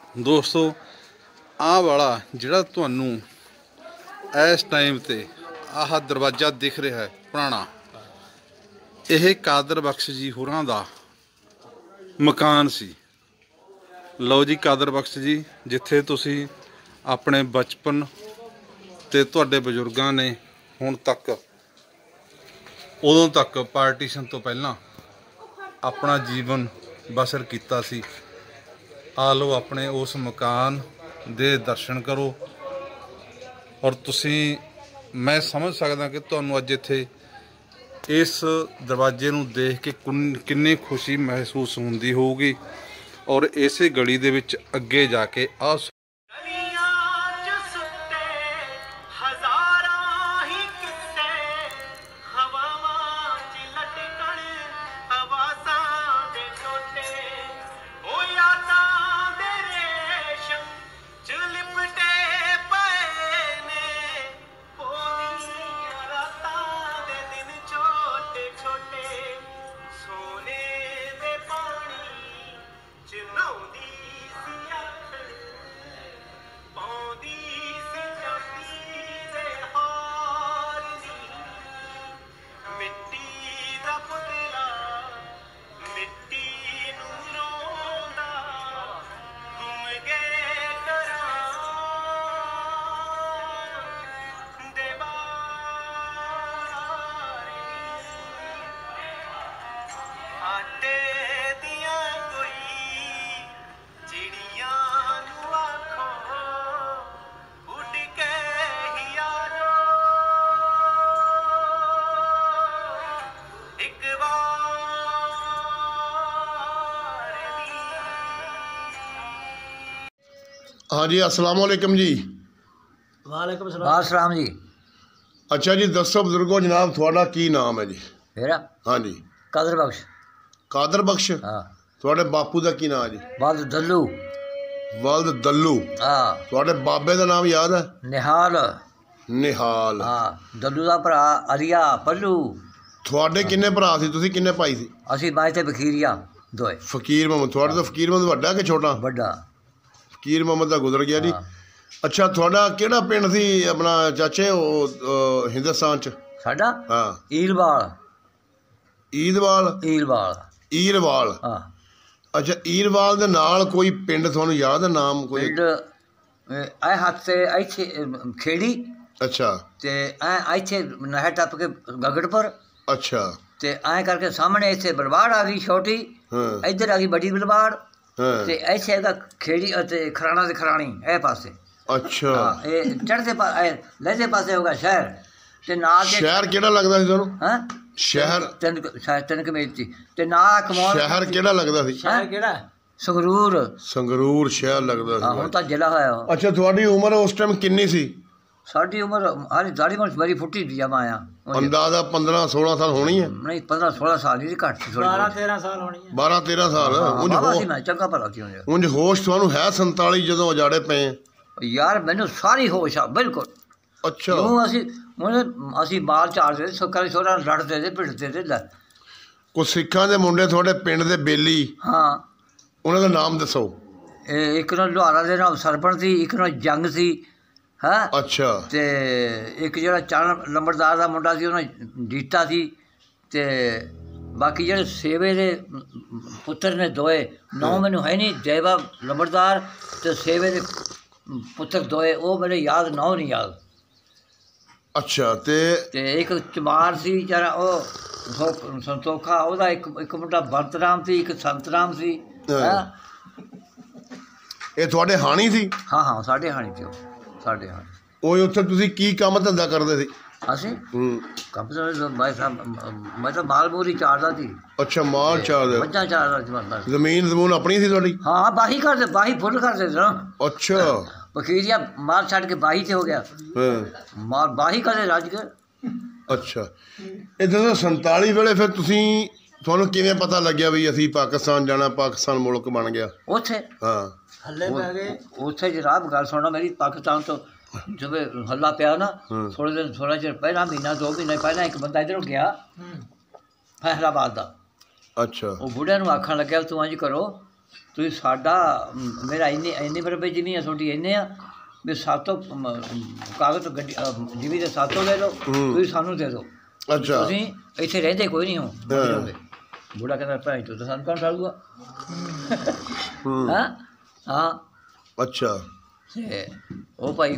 दोस्तों आह वाला जिहड़ा तुहानू इस टाइम ते आह दरवाजा दिख रहा है पुराना, यह कादर बख्श जी होरां दा मकान सी। लो जी कादर बख्श जी, जिथे तुसी अपने बचपन ते तुहाडे बजुर्गां ने हुण तक उदों तक पार्टीशन तो पहलां अपना जीवन बसर किया सी। आ लो अपने उस मकान दे दर्शन करो और तुसी मैं समझ सकदा कि तुहानू अज इत्थे इस दरवाजे नू देख के किन्नी खुशी महसूस होंदी होगी। और इसे गली दे विच अगे जाके आ हाँ जी, अस्सलाम वालेकुम जी। वालेकुम सलाम जी। अच्छा जी, दसो बुजुर्गो जनाब थोड़ा की नाम है जी? मेरा हाँ जी, कादर बख्श। कादर बख्श। हाँ। थोड़े बापू का की नाम है जी? वल्द दल्लू। वल्द दल्लू। हाँ। थोड़े बाबे का नाम याद है? निहाल। निहाल। हाँ। दल्लू का भरा अलिया पल्लू। थोड़े किन्ने भरा सी, तुसी किन्ने भाई सी? असी मैं ते फकीरिया दोए। फकीर मोहम्मद। थोड़े तो फकीर मोहम्मद वड्डा कि छोटा? बड़ा। फकीर मोहम्मद का गुजर गया जी। अच्छा, थोड़ा केड़ा पिंड सी अपना चाचे हिंदुस्तान च? साडा? हाँ। ईलवाल। ईदवाल। ईलवाल। ईरवाल। हाँ। अच्छा, ईरवाल दे नाल कोई पिंड थानू याद है नाम कोई? पिंड ऐ हाथ से ऐथे खेड़ी। अच्छा। ते ऐथे नहर टप के गगड़पुर। अच्छा। ते ऐ करके सामने इत्थे बलवाड़ आ गई छोटी। हाँ। इधर आ गई बड़ी बलवाड़। हाँ। ते ऐसे हैगा खेड़ी ते खराणा ते खराणी ए पासे। अच्छा। हाँ, ये चढ़ते लहजे पासे होगा शहर ते नाल शहर केड़ा लगदा सी थानू? हां शहर तिन कमेटी ते ना कमौन। शहर केड़ा लगदा सी? शहर केड़ा? संगरूर। संगरूर शहर लगदा सी। हां, हुण तां जिला होया। अच्छा, तुम्हारी उम्र उस टाइम कितनी सी? साडी उम्र हाली दाढ़ी मुंह बड़ी फुटी दी जमा आया। अंदाजा 15-16 साल होनी है? नहीं, 15-16 साल ही घट थी। 12-13 साल होनी है। 12-13 साल। उंज हो मैं चंगा भला थी उंज। उंज होश थानू है 47 जदों उजाड़े पे? यार मैनू सारी होश आ बिल्कुल। अच्छा। क्यों असी माल चारदे थे, सुक्का छोरा लड़ते थे भिड़ते थे। लै कुछ सिखां दे मुंडे थोड़े पिंड दे बेली? हाँ। उन्हां दा नाम दसो। एक ना लुहारा दे नाम सरपण सी, एक ना जंग सी। हाँ। अच्छा। ते एक जेड़ा चरण लंबड़दार दा मुंडा सी उन्हें डीटा सी। ते बाकी जेड़े सेवे दे पुत्तर ने दोए नौ मैनू है नहीं, देवा लंबड़दार ते सेवे दे पुत्तर दोए वो मेरे याद नौ नहीं याद। अच्छा। ते एक चमार सी जरा ओ संतोखा ओदा एक मुंडा बंतराम सी, एक संतराम सी। हाँ। ये थोड़े हानी सी? हाँ हाँ, साढ़े हानी थी साढ़े हानी। ओए उत्थे तुसी की काम धंधा करदे सी? असी काम तो मैं तो माल मूरी चारदा थी। अच्छा, माल चारदे? मज्जां चारदा थी मतलब। जमीन अपनी थी थोड़ी? हाँ, बाही करदे, बाही फुल करदे थे ना। अच्छा। फकीरिया माल छड़ के बाही से हो गया। माल बाही करदे रज के। अच्छा। इधर 47 वेले फिर तुसी थानू किवें पता लग्या भी असी पाकिस्तान जाना, पाकिस्तान मुल्क बन गया उत्थे? हाँ। हल्ले पै गए उत्थे जनाब गल सुनना मेरी। पाकिस्तान तो जब हल्ला पिया ना, थोड़े दिन थोड़ा चिर पहला महीना 2 महीने पहला एक बंदा इधरों गया फैसलाबाद का। अच्छा। वो बुढ़े नूं आखण लग्या तूं इंज करो ਤੁਸੀਂ ਸਾਡਾ ਮੇਰਾ ਇੰਨੀ ਰੁਪਏ ਜ਼ਮੀਨ ਹੈ ਤੁਹਾਡੀ ਇੰਨੇ ਆ ਵੀ ਸਾਤੋਂ ਕਾਗਜ਼ ਗੱਡੀ ਜ਼ਮੀਨ ਦੇ ਸਾਤੋਂ ਲੈ ਲਓ ਤੁਸੀਂ ਸਾਨੂੰ ਦੇ ਦਿਓ ਅੱਛਾ ਤੁਸੀਂ ਇੱਥੇ ਰਹਿੰਦੇ ਕੋਈ ਨਹੀਂ ਹੋ ਬੁੜਾ ਕਹਿੰਦਾ ਭਾਈ ਤੂੰ ਤਾਂ ਸਾਨੂੰ ਕੌਣ ਠਾਲੂਗਾ ਹਾਂ ਹਾਂ ਅੱਛਾ ਤੇ ਉਹ ਭਾਈ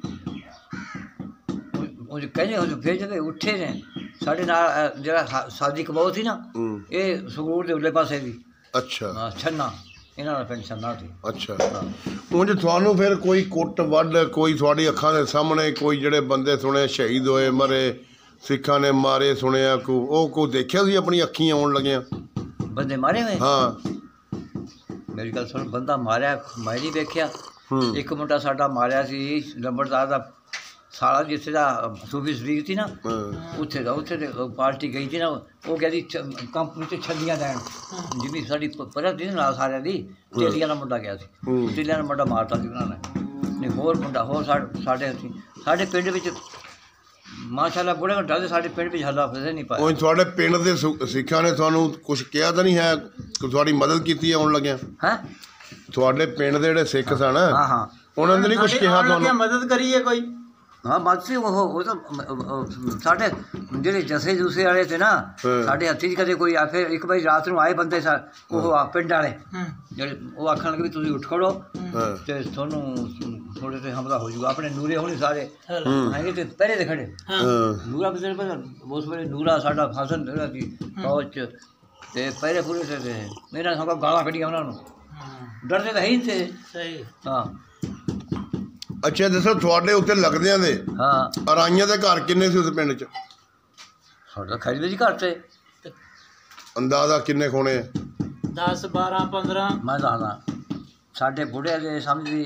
ਉਹ ਕਹਿੰਦੇ ਉਹ ਫਿਰ ਜਦੋਂ ਉੱਠੇ ਨੇ ਸਾਡੇ ਨਾਲ ਜਿਹੜਾ ਸਾਦੀ ਕਬੋ ਸੀ ਨਾ ਇਹ ਸੰਗਰੂਰ ਦੇ ਉਰਲੇ ਪਾਸੇ ਦੀ ਅੱਛਾ ਹਾਂ ਛੰਨਾ ਇਹਨਾਂ ਦਾ ਪਿੰਡ ਛੰਨਾ ਸੀ ਅੱਛਾ ਉਂਝ ਤੁਹਾਨੂੰ ਫਿਰ ਕੋਈ ਕੁੱਟ ਵੱਢ ਕੋਈ ਤੁਹਾਡੀ ਅੱਖਾਂ ਦੇ ਸਾਹਮਣੇ ਕੋਈ ਜਿਹੜੇ ਬੰਦੇ ਸੁਣੇ ਸ਼ਹੀਦ ਹੋਏ ਮਰੇ ਸਿੱਖਾਂ ਨੇ ਮਾਰੇ ਸੁਣਿਆ ਕੋਈ ਦੇਖਿਆ ਸੀ ਆਪਣੀ ਅੱਖੀਂ ਆਉਣ ਲੱਗਿਆ ਬੰਦੇ ਮਾਰੇ ਹੋਏ ਹਾਂ ਮੇਰੀ ਗੱਲ ਸੁਣ ਬੰਦਾ ਮਾਰਿਆ ਮੈਂ ਨਹੀਂ ਵੇਖਿਆ ਇੱਕ ਮੁੰਡਾ ਸਾਡਾ ਮਾਰਿਆ ਸੀ ਲੰਬੜਦਾਰ ਦਾ ਸਾਲਾ ਜਿੱਥੇ ਦਾ ਸੂਫੀ ਸ਼ਰੀਕ ਸੀ ਨਾ ਉੱਥੇ ਦੇ ਪਾਰਟੀ ਗਈ ਸੀ ਨਾ ਉਹ ਕਹਿੰਦੀ ਕੰਪਨੀ 'ਚ ਛੱਲੀਆਂ ਲੈਣ ਜਿਵੇਂ ਸਾਡੀ ਪਰਤ ਦੀ ਨਾਲ ਸਾਰਿਆਂ ਦੀ ਤੇਲੀਆਂ ਦਾ ਮੁੰਡਾ ਗਿਆ ਸੀ ਤੇਲੀਆਂ ਦਾ ਮੁੰਡਾ ਮਾਰਤਾ ਸੀ ਉਹਨਾਂ ਨੇ ਨਹੀਂ ਹੋਰ ਮੁੰਡਾ ਹੋਰ ਸਾਡੇ ਪਿੰਡ ਵਿੱਚ ਮਾਸ਼ਾਅੱਲਾ ਬੁੜੇ ਘੰਟਾ ਦੇ ਸਾਡੇ ਪਿੰਡ ਵਿੱਚ ਹੱਲਾ ਫਸੇ ਨਹੀਂ ਪਾਇਆ ਉਹ ਤੁਹਾਡੇ ਪਿੰਡ ਦੇ ਸਿੱਖਾਂ ਨੇ ਤੁਹਾਨੂੰ ਕੁਝ ਕਿਹਾ ਤਾਂ ਨਹੀਂ ਹੈ ਤੁਹਾਡੀ ਮਦਦ ਕੀਤੀ ਆਉਣ ਲੱਗਿਆ ਹੈਂ ਤੁਹਾਡੇ ਪਿੰਡ ਦੇ ਜਿਹੜੇ ਸਿੱਖ ਸਨ ਹਾਂ ਉਹਨਾਂ ਨੇ ਨਹੀਂ ਕੁਝ ਕਿਹਾ ਤੁਹਾਨੂੰ ਮਦਦ ਕਰੀਏ ਕੋਈ ਹਾਂ ਬਾਤ ਸੀ ਉਹ ਤਾਂ ਸਾਡੇ ਜਿਹੜੇ ਜਸੇ ਜੂਸੇ ਵਾਲੇ ਤੇ ਨਾ ਸਾਡੇ ਹੱਥੀ 'ਚ ਕਦੇ ਕੋਈ ਆਖੇ ਇੱਕ ਵਾਰੀ ਰਾਤ ਨੂੰ ਆਏ ਬੰਦੇ ਉਹ ਪਿੰਡ ਵਾਲੇ ਜਿਹੜੇ ਉਹ ਆਖਣ ਲੱਗੇ ਵੀ ਤੁਸੀਂ ਉੱਠ ਖੜੋ ਤੇ ਤੁਹਾਨੂੰ ਥੋੜੇ ਤੇ ਹਮਲਾ ਹੋ ਜਾਊਗਾ ਆਪਣੇ ਨੂਰੇ ਹੋਣੇ ਸਾਰੇ ਹੈਗੇ ਤੇ ਪਹਿਰੇ ਦੇ ਖੜੇ ਨੂਰਾ ਬਜ਼ਰ ਪਰ ਉਸ ਵੇਲੇ ਨੂਰਾ ਸਾਡਾ ਫਸਲ ਜਿਹੜਾ ਸੀ ਫੌਜ 'ਚ ਤੇ ਪਹਿਰੇ ਪੂਰੇ ਤੇ ਮੇਰਾ ਸਭ ਗਾਲਾਂ ਕੱਢੀਆਂ ਉਹਨਾਂ ਨੂੰ ਡਰਦੇ ਤਾਂ ਹੈ ਹੀ ਤੇ ਸਹੀ ਹਾਂ ਅੱਛਾ ਦੱਸੋ ਤੁਹਾਡੇ ਉੱਤੇ ਲੱਗਦਿਆਂ ਦੇ ਹਾਂ ਅਰਾਈਆਂ ਦੇ ਘਰ ਕਿੰਨੇ ਸੀ ਉਸ ਪਿੰਡ 'ਚ ਸਾਡਾ ਖੈਰੀ ਜੀ ਘਰ ਤੇ ਅੰਦਾਜ਼ਾ ਕਿੰਨੇ ਖੋਣੇ 10 12 15 ਮੈਂ ਦੱਸਦਾ ਸਾਡੇ ਬੁੜੇ ਦੇ ਸਮਝ ਵੀ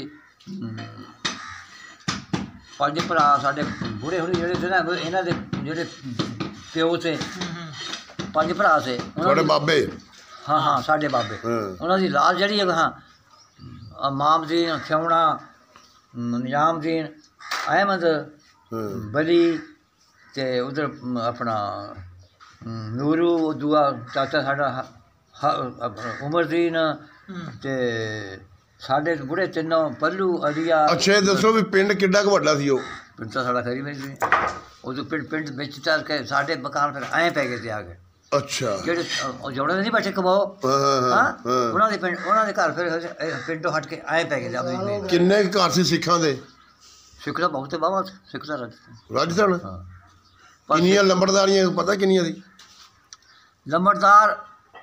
5 ਭਰਾ ਸਾਡੇ ਬੁੜੇ ਹੋਣੇ ਜਿਹੜੇ ਸੀ ਨਾ ਇਹਨਾਂ ਦੇ ਜਿਹੜੇ ਪਿਓ ਤੇ 5 ਭਰਾ ਸੀ ਤੁਹਾਡੇ ਬਾਬੇ ਹਾਂ ਸਾਡੇ ਬਾਬੇ ਉਹਨਾਂ ਦੀ ਲਾਲ ਜਿਹੜੀ ਹੈ ਹਾਂ ਮਾਮਦੀਨ ਖਿਉਣਾ ਨਿਜ਼ਾਮਦੀਨ ਅਹਿਮਦ ਬਲੀ ਤੇ ਉਧਰ ਆਪਣਾ ਨੂਰੂ ਦੂਆ ਚਾਚਾ ਸਾਡਾ ਉਮਰਦੀਨ ਤੇ ਸਾਡੇ ਬੁੜੇ ਤਿੰਨੋਂ ਪੱਲੂ ਅਲੀਆ ਅੱਛਾ ਦੱਸੋ ਵੀ ਪਿੰਡ ਕਿੱਡਾ ਕੁ ਵੱਡਾ ਸੀ ਉਹ ਪਿੰਡ ਤਾਂ ਸਾਡਾ ਖੈਰੀ ਵਿੱਚ ਸੀ ਉਦੋਂ ਪਿੰਡ ਵਿੱਚ ਚੱਲ ਕੇ ਸਾਡੇ ਮਕਾਨ ਫਿਰ ਐਂ ਪੈ ਗਏ ਤੇ ਆ ਗਏ ਅੱਛਾ ਜਿਹੜੇ ਜੋੜੇ ਨਹੀਂ ਬੈਠੇ ਕਮਾਓ ਹਾਂ ਉਹਨਾਂ ਦੇ ਘਰ ਫਿਰ ਪਿੰਡੋਂ ਹਟ ਕੇ ਆਏ ਪੈ ਗਏ ਆਪਣੀ ਕਿੰਨੇ ਘਰ ਸੀ ਸਿੱਖਾਂ ਦੇ ਸਿੱਖ ਦਾ ਬਹੁਤ ਬਾਬਾ ਸਿੱਖ ਦਾ ਰਾਜਸਥਾਨ ਹਾਂ ਕਿੰਨੀਆਂ ਲੰਬੜਦਾਰੀਆਂ ਪਤਾ ਕਿੰਨੀਆਂ ਸੀ ਲੰਬੜਦਾਰ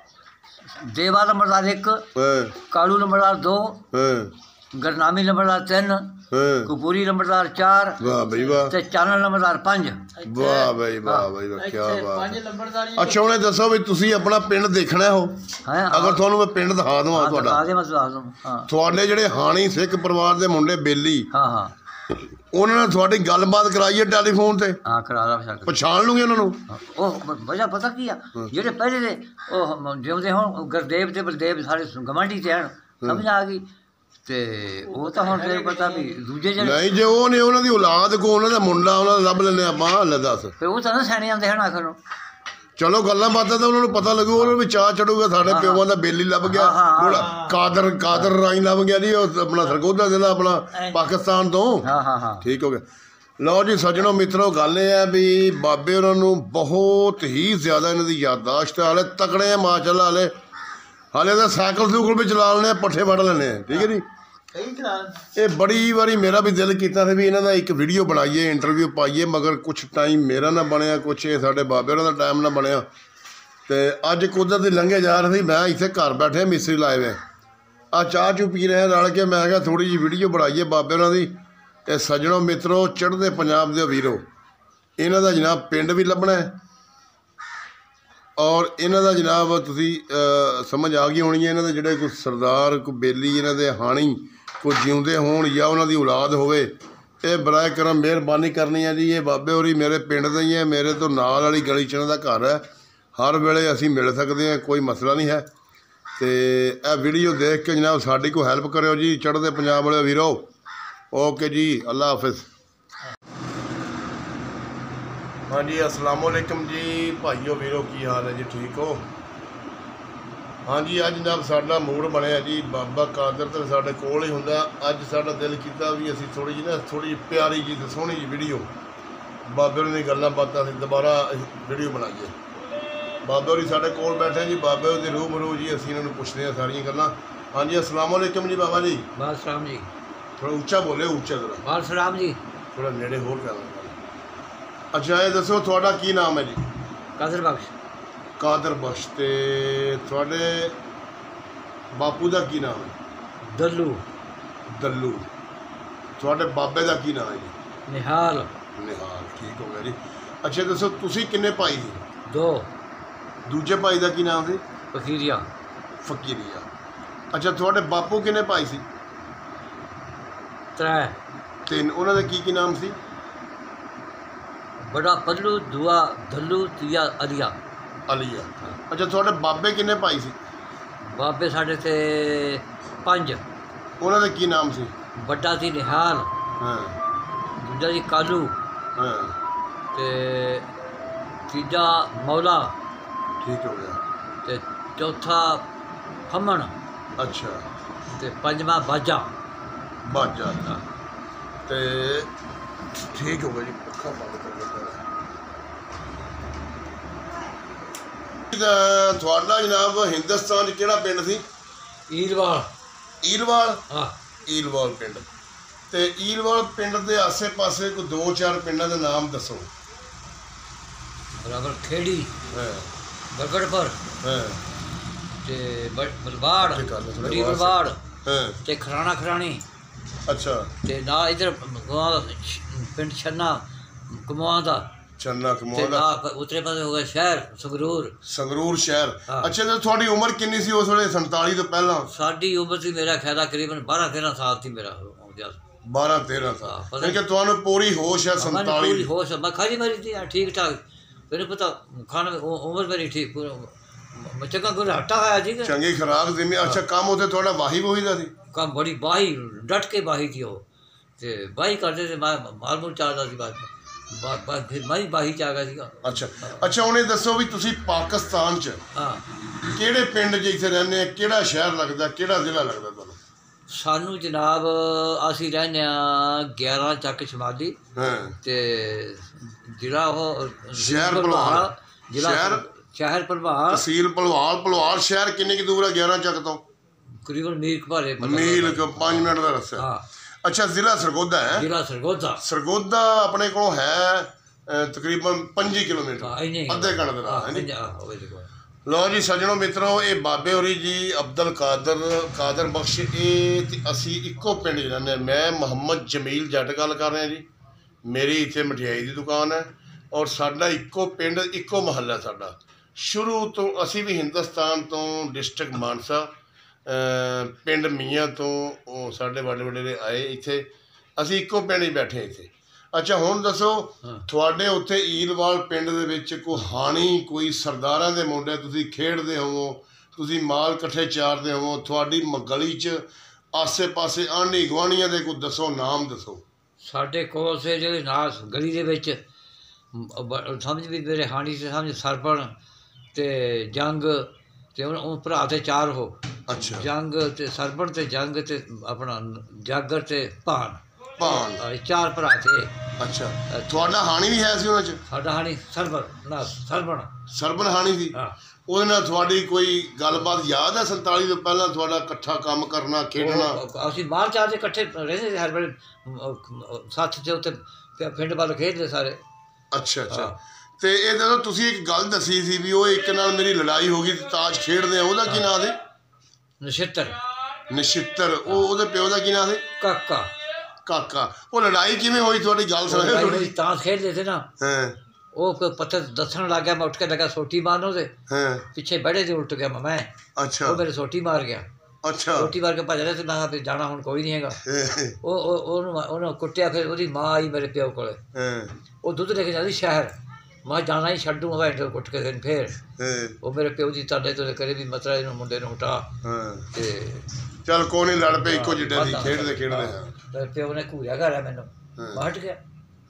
ਦੇਵਾ ਲੰਬੜਦਾਰ 1 ਕਾਲੂ ਲੰਬੜਦਾਰ 2 ਗਰਨਾਮੀ ਲੰਬੜਦਾਰ 3 ਕਪੂਰੀ ਲੰਬੜਦਾਰ 4 ਵਾਹ ਬਈ ਵਾਹ ਤੇ ਚਾਨਣ ਲੰਬੜਦਾਰ 5 ਵਾਹ ਬਈ ਵਾਹ ਬਈ ਵਾਹ ਕੀ ਬਾਤ 5 ਲੰਬੜਦਾਰੀਆਂ ਅੱਛਾ ਉਹਨੇ ਦੱਸੋ ਵੀ ਤੁਸੀਂ ਆਪਣਾ ਪਿੰਡ ਦੇਖਣਾ ਹੋ ਅਗਰ ਤੁਹਾਨੂੰ ਮੈਂ ਪਿੰਡ ਦਿਖਾ ਦਵਾਂ ਤੁਹਾਡਾ ਤੁਹਾਡੇ ਜਿਹੜੇ ਹਾਣੀ ਸਿੱਖ ਪਰਿਵਾਰ ਦੇ ਮੁੰਡੇ ਬੇਲੀ ਹਾਂ ਉਹਨਾਂ ਨੇ ਤੁਹਾਡੀ ਗੱਲਬਾਤ ਕਰਾਈ ਹੈ ਟੈਲੀਫੋਨ ਤੇ ਹਾਂ ਕਰਾ ਲਾ ਪਛਾਣ ਲੂਗੇ ਉਹਨਾਂ ਨੂੰ ਉਹ ਵਜ੍ਹਾ ਪਤਾ ਕੀ ਆ ਜਿਹੜੇ ਪਹਿਲੇ ਦੇ ਉਹ ਜਿਉਂਦੇ ਹੁਣ ਗੁਰਦੇਵ ਤੇ ਬਲਦੇਵ ਸਾਰੇ ਗਵਾਂਢੀ ਤੇ ਹਨ ਸਮਝ ਆ ਗਈ ਤੇ ਉਹ ਤਾਂ ਹੁਣ ਫਿਰ ਪਤਾ ਵੀ ਦੂਜੇ ਜਿਹੜੇ ਨਹੀਂ ਜੇ ਉਹ ਨੇ ਉਹਨਾਂ ਦੀ ਔਲਾਦ ਕੋ ਉਹਨਾਂ ਦਾ ਮੁੰਡਾ ਉਹਨਾਂ ਦਾ ਲੱਭ ਲੈਂਦੇ ਆਪਾਂ ਲੈ ਦੱਸ ਫਿਰ ਉਹ ਤਾਂ ਨਾ ਸਿਆਣੇ ਆਉਂਦੇ ਹਨ ਆਖਰ ਨੂੰ ਚਲੋ ਗੱਲਾਂ ਬਾਤਾਂ ਤਾਂ ਉਹਨਾਂ ਨੂੰ ਪਤਾ ਲੱਗੂ ਉਹਨਾਂ ਨੂੰ ਵੀ ਚਾਹ ਚੜੂਗਾ ਸਾਡੇ ਪਿਓਾਂ ਦਾ ਬੇਲੀ ਲੱਭ ਗਿਆ ਹੁਣ ਕਾਦਰ ਰਾਈ ਲੱਭ ਗਿਆ ਜੀ ਉਹ ਆਪਣਾ ਸਰਗੋਧਾ ਜ਼ਿਲ੍ਹਾ ਆਪਣਾ ਪਾਕਿਸਤਾਨ ਤੋਂ ਹਾਂ ਠੀਕ ਹੋ ਗਿਆ ਲਓ ਜੀ ਸੱਜਣੋ ਮਿੱਤਰੋ ਗੱਲ ਇਹ ਹੈ ਵੀ ਬਾਬੇ ਉਹਨਾਂ ਨੂੰ ਬਹੁਤ ਹੀ ਜ਼ਿਆਦਾ ਇਹਨਾਂ ਦੀ ਯਾਦਾਸ਼ਤ ਹਾਲੇ ਤਕੜੇ ਆ ਮਾਸ਼ਾਅੱਲਾ ਹਾਲੇ ਤਾਂ ਸਾਈਕਲ ਸੂਕਲ ਵੀ ਚਲਾ ਲੈਣੇ ਪੱਠੇ ਵੜ ਲੈਣੇ ਠੀਕ ਹੈ ਜੀ ਇਹ ਬੜੀ ਵਾਰੀ ਮੇਰਾ ਵੀ ਦਿਲ ਕੀਤਾ ਸੀ ਵੀ ਇਹਨਾਂ ਦਾ ਇੱਕ ਵੀਡੀਓ ਬਣਾਈਏ ਇੰਟਰਵਿਊ ਪਾਈਏ ਮਗਰ ਕੁਛ ਟਾਈਮ ਮੇਰਾ ਨਾ ਬਣਿਆ ਕੁਛ ਇਹ ਸਾਡੇ ਬਾਬੇ ਉਹਨਾਂ ਦਾ ਟਾਈਮ ਨਾ ਬਣਿਆ ਤੇ ਅੱਜ ਕੁਦਰਤੀ ਲੰਘੇ ਜਾ ਰਹੇ ਸੀ ਮੈਂ ਇੱਥੇ ਘਰ ਬੈਠੇ ਮਿਸਤਰੀ ਲਾਏ ਵੇ ਆ ਚਾਹ ਚੂ ਪੀ ਰਹੇ ਰਲ ਕੇ ਮੈਂ ਕਿਹਾ ਥੋੜ੍ਹੀ ਜਿਹੀ ਵੀਡੀਓ ਬਣਾਈਏ ਬਾਬੇ ਉਹਨਾਂ ਦੀ ਤੇ ਸੱਜਣੋ ਮਿੱਤਰੋ ਚੜ੍ਹਦੇ ਪੰਜਾਬ ਦੇ ਵੀਰੋ ਇਹਨਾਂ ਦਾ ਜਨਾਬ ਪਿੰਡ ਵੀ ਲੱਭਣਾ ਹੈ ਔਰ ਇਹਨਾਂ ਦਾ ਜਨਾਬ ਤੁਸੀਂ ਸਮਝ ਆ ਗਈ ਹੋਣੀ ਹੈ ਇਹਨਾਂ ਦੇ ਜਿਹੜੇ ਕੋਈ ਸਰਦਾਰ ਕੋਈ ਬੇਲੀ ਇਹਨਾਂ ਦੇ ਹਾਣੀ ਕੋਈ ਜਿਉਂਦੇ ਹੋਣ ਜਾਂ ਉਹਨਾਂ ਦੀ ਔਲਾਦ ਹੋਵੇ ਇਹ ਬਰਾਏ ਕਰਮ ਮਿਹਰਬਾਨੀ ਕਰਨੀ ਹੈ ਜੀ ਇਹ ਬਾਬੇ ਹੋਰੀ ਮੇਰੇ ਪਿੰਡ ਦੇ ਹੀ ਹੈ ਮੇਰੇ ਤੋਂ ਨਾਲ ਵਾਲੀ ਗਲੀ 'ਚ ਇਹਨਾਂ ਦਾ ਘਰ ਹੈ ਹਰ ਵੇਲੇ ਅਸੀਂ ਮਿਲ ਸਕਦੇ ਹਾਂ ਕੋਈ ਮਸਲਾ ਨਹੀਂ ਹੈ ਤੇ ਇਹ ਵੀਡੀਓ ਦੇਖ ਕੇ ਜਨਾਬ ਸਾਡੀ ਕੋਈ ਹੈਲਪ ਕਰਿਓ ਜੀ ਚੜ੍ਹਦੇ ਪੰਜਾਬ ਵਾਲੇ ਵੀਰੋ ਓਕੇ ਜੀ ਅੱਲਾ ਹਾਫਿਜ਼ हाँ जी अस्सलाम वालेकुम जी भाइयों वीरो की हाल है जी ठीक हो ਹਾਂਜੀ ਅੱਜ ਜਨਾਬ ਸਾਡਾ ਮੂਡ ਬਣਿਆ ਜੀ ਬਾਬਾ ਕਾਦਰ ਤੇ ਸਾਡੇ ਕੋਲ ਹੀ ਹੁੰਦਾ। ਅੱਜ ਸਾਡਾ ਦਿਲ ਕੀਤਾ ਵੀ ਅਸੀਂ ਥੋੜੀ ਜਿਹੀ ਪਿਆਰੀ ਜੀ ਤੇ ਸੋਹਣੀ ਜੀ ਵੀਡੀਓ ਬਾਬੇ ਹੋਰਾਂ ਦੀਆਂ ਗੱਲਾਂ ਬਾਤਾਂ ਅਸੀਂ ਦੁਬਾਰਾ ਵੀਡੀਓ ਬਣਾਈਏ। ਬਾਬੇ ਹੋਰੀ ਸਾਡੇ ਕੋਲ ਬੈਠੇ ਜੀ, ਬਾਬੇ ਉਹਦੇ ਰੂਬਰੂ ਜੀ ਅਸੀਂ ਇਹਨਾਂ ਨੂੰ ਪੁੱਛਦੇ ਹਾਂ ਸਾਰੀਆਂ ਗੱਲਾਂ। ਹਾਂਜੀ अस्सलाम वालेकुम जी बाबा जी। बाल सलाम जी। थोड़ा ऊंचा बोले, ऊंचा जरा बाल सलाम जी। थोड़ा नेड़े होर कर। अच्छा ये दसो थोड़ा की नाम है जी? कादर बख्श। कादर बख्श। ते थोड़े बापू का की नाम है? दल्लू। दल्लू। थोड़े बाबे का की नाम है जी? निहाल। निहाल, ठीक हो गया जी। अच्छा दसो तुसी किन्ने भाई सी? दो। दूजे भाई का की नाम सी? फकीरिया। फकीरिया। अच्छा थोड़े बापू किन्ने भाई सी? त्रै। तीन। उन्होंने की नाम सी? बड़ा पल्लू, दुआ दल्लू, तिया अलिया। अलिया। अच्छा थोड़े बाबे किन्ने भाई सी? बाबे साढ़े ते 5। उन्होंने की नाम सी? बड़ा सी निहाल। हाँ दूजा जी कालू। हाँ ते तीजा मौला। ठीक हो गया। ते चौथा फमन। अच्छा ते पंजवा बाजा। बाजा। ते ठीक हो गया जी। पक्का बंद कर देता है। थोड़ा जनाब हिंदुस्तान च केड़ा पिंड सी? ईलवाल। ईलवाल। हाँ। ईलवाल पिंड। ते ईलवाल पिंड के आसे पासे कोई 2-4 पिंडों के नाम दसो। बराबर खेड़ी। हाँ बरगड़पुर। हाँ ते बलवाड़। ठीक है, थोड़े बड़ी बाहर से। बलवाड़। हाँ ते खराना खरानी। अच्छा ते ना इधर पिंड छन्ना कमौआ दा। चन्ना ते कमौआ ना दा। उतरे पासे हो गया शहर संगरूर। संगरूर शहर। हाँ। अच्छा तो थोड़ी उम्र कितनी सी उस वेले 47 तो पहला? साडी उम्र थी मेरा ख्याल करीबन 12-13 साल थी मेरा। 12-13 हाँ, साल। पता लेकिन तुहानू पूरी होश है? पूरी 47। होश है। मैं खाली मेरी थी ठीक ठाक। मेरे पता खाना उम्र मेरी ठीक चंगा गुल हट्टा खाया जी। चंगी खुराक जिम्मे। अच्छा काम होते थोड़ा वाही वही दा सी? काम बड़ी बाही डट के बाही थी वो। ते बाही करते थे मैं माल मूल चाहता सी बात फिर मैं ही बाही च आ गया सीगा। अच्छा अच्छा उन्हें दसो भी तुसी पाकिस्तान च हाँ केड़े पिंड च इत्थे रहने, केड़ा शहर लगदा, केड़ा जिला लगदा तुहानू? सानू जनाब असी रहने 11 ਚੱਕ ਸ਼ਮਾਲੀ। हाँ ते जिला वो शहर भलवाल। जिला शहर भलवाल। तहसील भलवाल। भलवाल शहर किन्नी की दूर है 11 ਚੱਕ तो? करीबन मील भारे मील 5 मिनट का रस्ता। हाँ। अच्छा जिला सरगोदा है? जिला सरगोदा। सरगोदा अपने को है तकरीबन 25 किलोमीटर। हाँ, इन्ने अद्धे घंटे का हाँ, है नी? हाँ, लो जी सज्जनों मित्रों ये बाबे होरी जी अब्दुल कादर बख्श ये असी इको पिंड च रहने। मैं मोहम्मद जमील जट गल कर रहा जी। मेरी इत्थे मठियाई की दुकान है और साडा इको पिंड इको महल है साडा। शुरू तो असी भी हिंदुस्तान तो डिस्ट्रिक्ट मानसा पिंड मियाँ तो साढ़े बड़े बड़े आए इत्थे असी इको पिंड ही बैठे इत्थे। अच्छा हुण दसो थोड़े उत्थे ईलवाल पिंड दे विच कोई हाणी कोई सरदारां दे मुंडे तुसीं खेडदे होवो, तुसीं माल कट्ठे चारदे होवो, थोड़ी गली च आसे पासे आंढी गुआढ़ियां दे कोई दसो नाम दसो। साडे कोल से जो नास गली दे विच समझ भी मेरे हाणी से समझ सरपण ते जंग ते उन भरा ते 4 हो। अच्छा जंग ते सरपण ते जंग ते अपना जागर ते भान। भान 4 भरा थे। अच्छा थोड़ा हाणी भी है सी उन्हां च? साडा हाणी सरपण ना सरपण। सरपण हाणी सी। हाँ ਉਹਦੇ ਨਾਲ ਤੁਹਾਡੀ ਕੋਈ ਗੱਲਬਾਤ ਯਾਦ ਹੈ 47 ਤੋਂ ਪਹਿਲਾਂ ਤੁਹਾਡਾ ਇਕੱਠਾ ਕੰਮ ਕਰਨਾ ਖੇਡਣਾ? ਅਸੀਂ ਬਾਹਰ ਚਾਰ ਦੇ ਇਕੱਠੇ ਰਹਿੰਦੇ ਸੀ ਹਰ ਵੇਲੇ ਸੱਥ ਦੇ ਉੱਤੇ ਪਿੰਡ ਵੱਲ ਖੇਡਦੇ ਸਾਰੇ। ਅੱਛਾ ਅੱਛਾ ਤੇ ਇਹ ਜਦੋਂ ਤੁਸੀਂ ਇੱਕ ਗੱਲ ਦੱਸੀ ਸੀ ਵੀ ਉਹ ਇੱਕ ਨਾਲ ਮੇਰੀ ਲੜਾਈ ਹੋ ਗਈ ਤਾਸ਼ ਖੇਡਦੇ ਆ ਉਹਦਾ ਕੀ ਨਾਂ ਸੀ? ਨਛਿੱਤਰ। ਨਛਿੱਤਰ। ਉਹਦੇ ਪਿਓ ਦਾ ਕੀ ਨਾਂ ਸੀ? ਕਾਕਾ। ਕਾਕਾ। ਉਹ ਲੜਾਈ ਕਿਵੇਂ ਹੋਈ ਤੁਹਾਡੀ ਗੱਲ ਸੁਣਾਓ ਥੋੜੀ। ਤਾਸ਼ ਖੇਡਦੇ थे ना। ਹਾਂ ਉਹ ਪੱਥਰ ਦੱਸਣ ਲੱਗ ਗਿਆ। ਮੈਂ ਉੱਠ ਕੇ ਲੱਗਾ ਸੋਟੀ ਮਾਰਨ ਉਹਦੇ ਪਿੱਛੇ ਬੜੇ ਦੇ ਉਲਟ ਗਿਆ ਮੈਂ। ਅੱਛਾ ਉਹ ਮੇਰੇ ਸੋਟੀ ਮਾਰ ਗਿਆ। ਅੱਛਾ ਸੋਟੀ ਮਾਰ ਕੇ ਭੱਜ ਰਿਹਾ ਤੇ ਮੈਂ ਕਿਹਾ ਵੀ ਜਾਣਾ ਹੁਣ ਕੋਈ ਨਹੀਂ ਹੈਗਾ। ਉਹਨੂੰ ਕੁੱਟਿਆ। ਫਿਰ ਉਹਦੀ ਮਾਂ ਆਈ ਮੇਰੇ ਪਿਓ ਕੋਲੇ। ਉਹ ਦੁੱਧ ਲੈ ਕੇ ਜਾਂਦੀ ਸ਼ਹਿਰ। ਮੈਂ ਜਾਣਾ ਹੀ ਛੱਡੂ ਘੰਟੇ ਕੁੱਟ ਕੇ ਦਿਨ। ਫਿਰ ਉਹ ਮੇਰੇ ਪਿਓ ਦੀ ਤੁਹਾਡੇ ਤੋਂ ਕਰੇ ਵੀ ਮਤਰਾ ਇਹਨੂੰ ਮੁੰਡੇ ਨੂੰ ਹਟਾ। ਤੇ ਚੱਲ ਕੋਈ ਨਹੀਂ ਲੜ ਪਏ ਇੱਕੋ ਜਿੱਡੇ ਦੀ ਖੇਡਦੇ ਖੇਡਦੇ। ਮੇਰੇ ਪਿਓ ਨੇ ਘੂਰਿਆ ਘਰ ਮੈਨੂੰ। ਮੈਂ ਹਟ ਗਿਆ।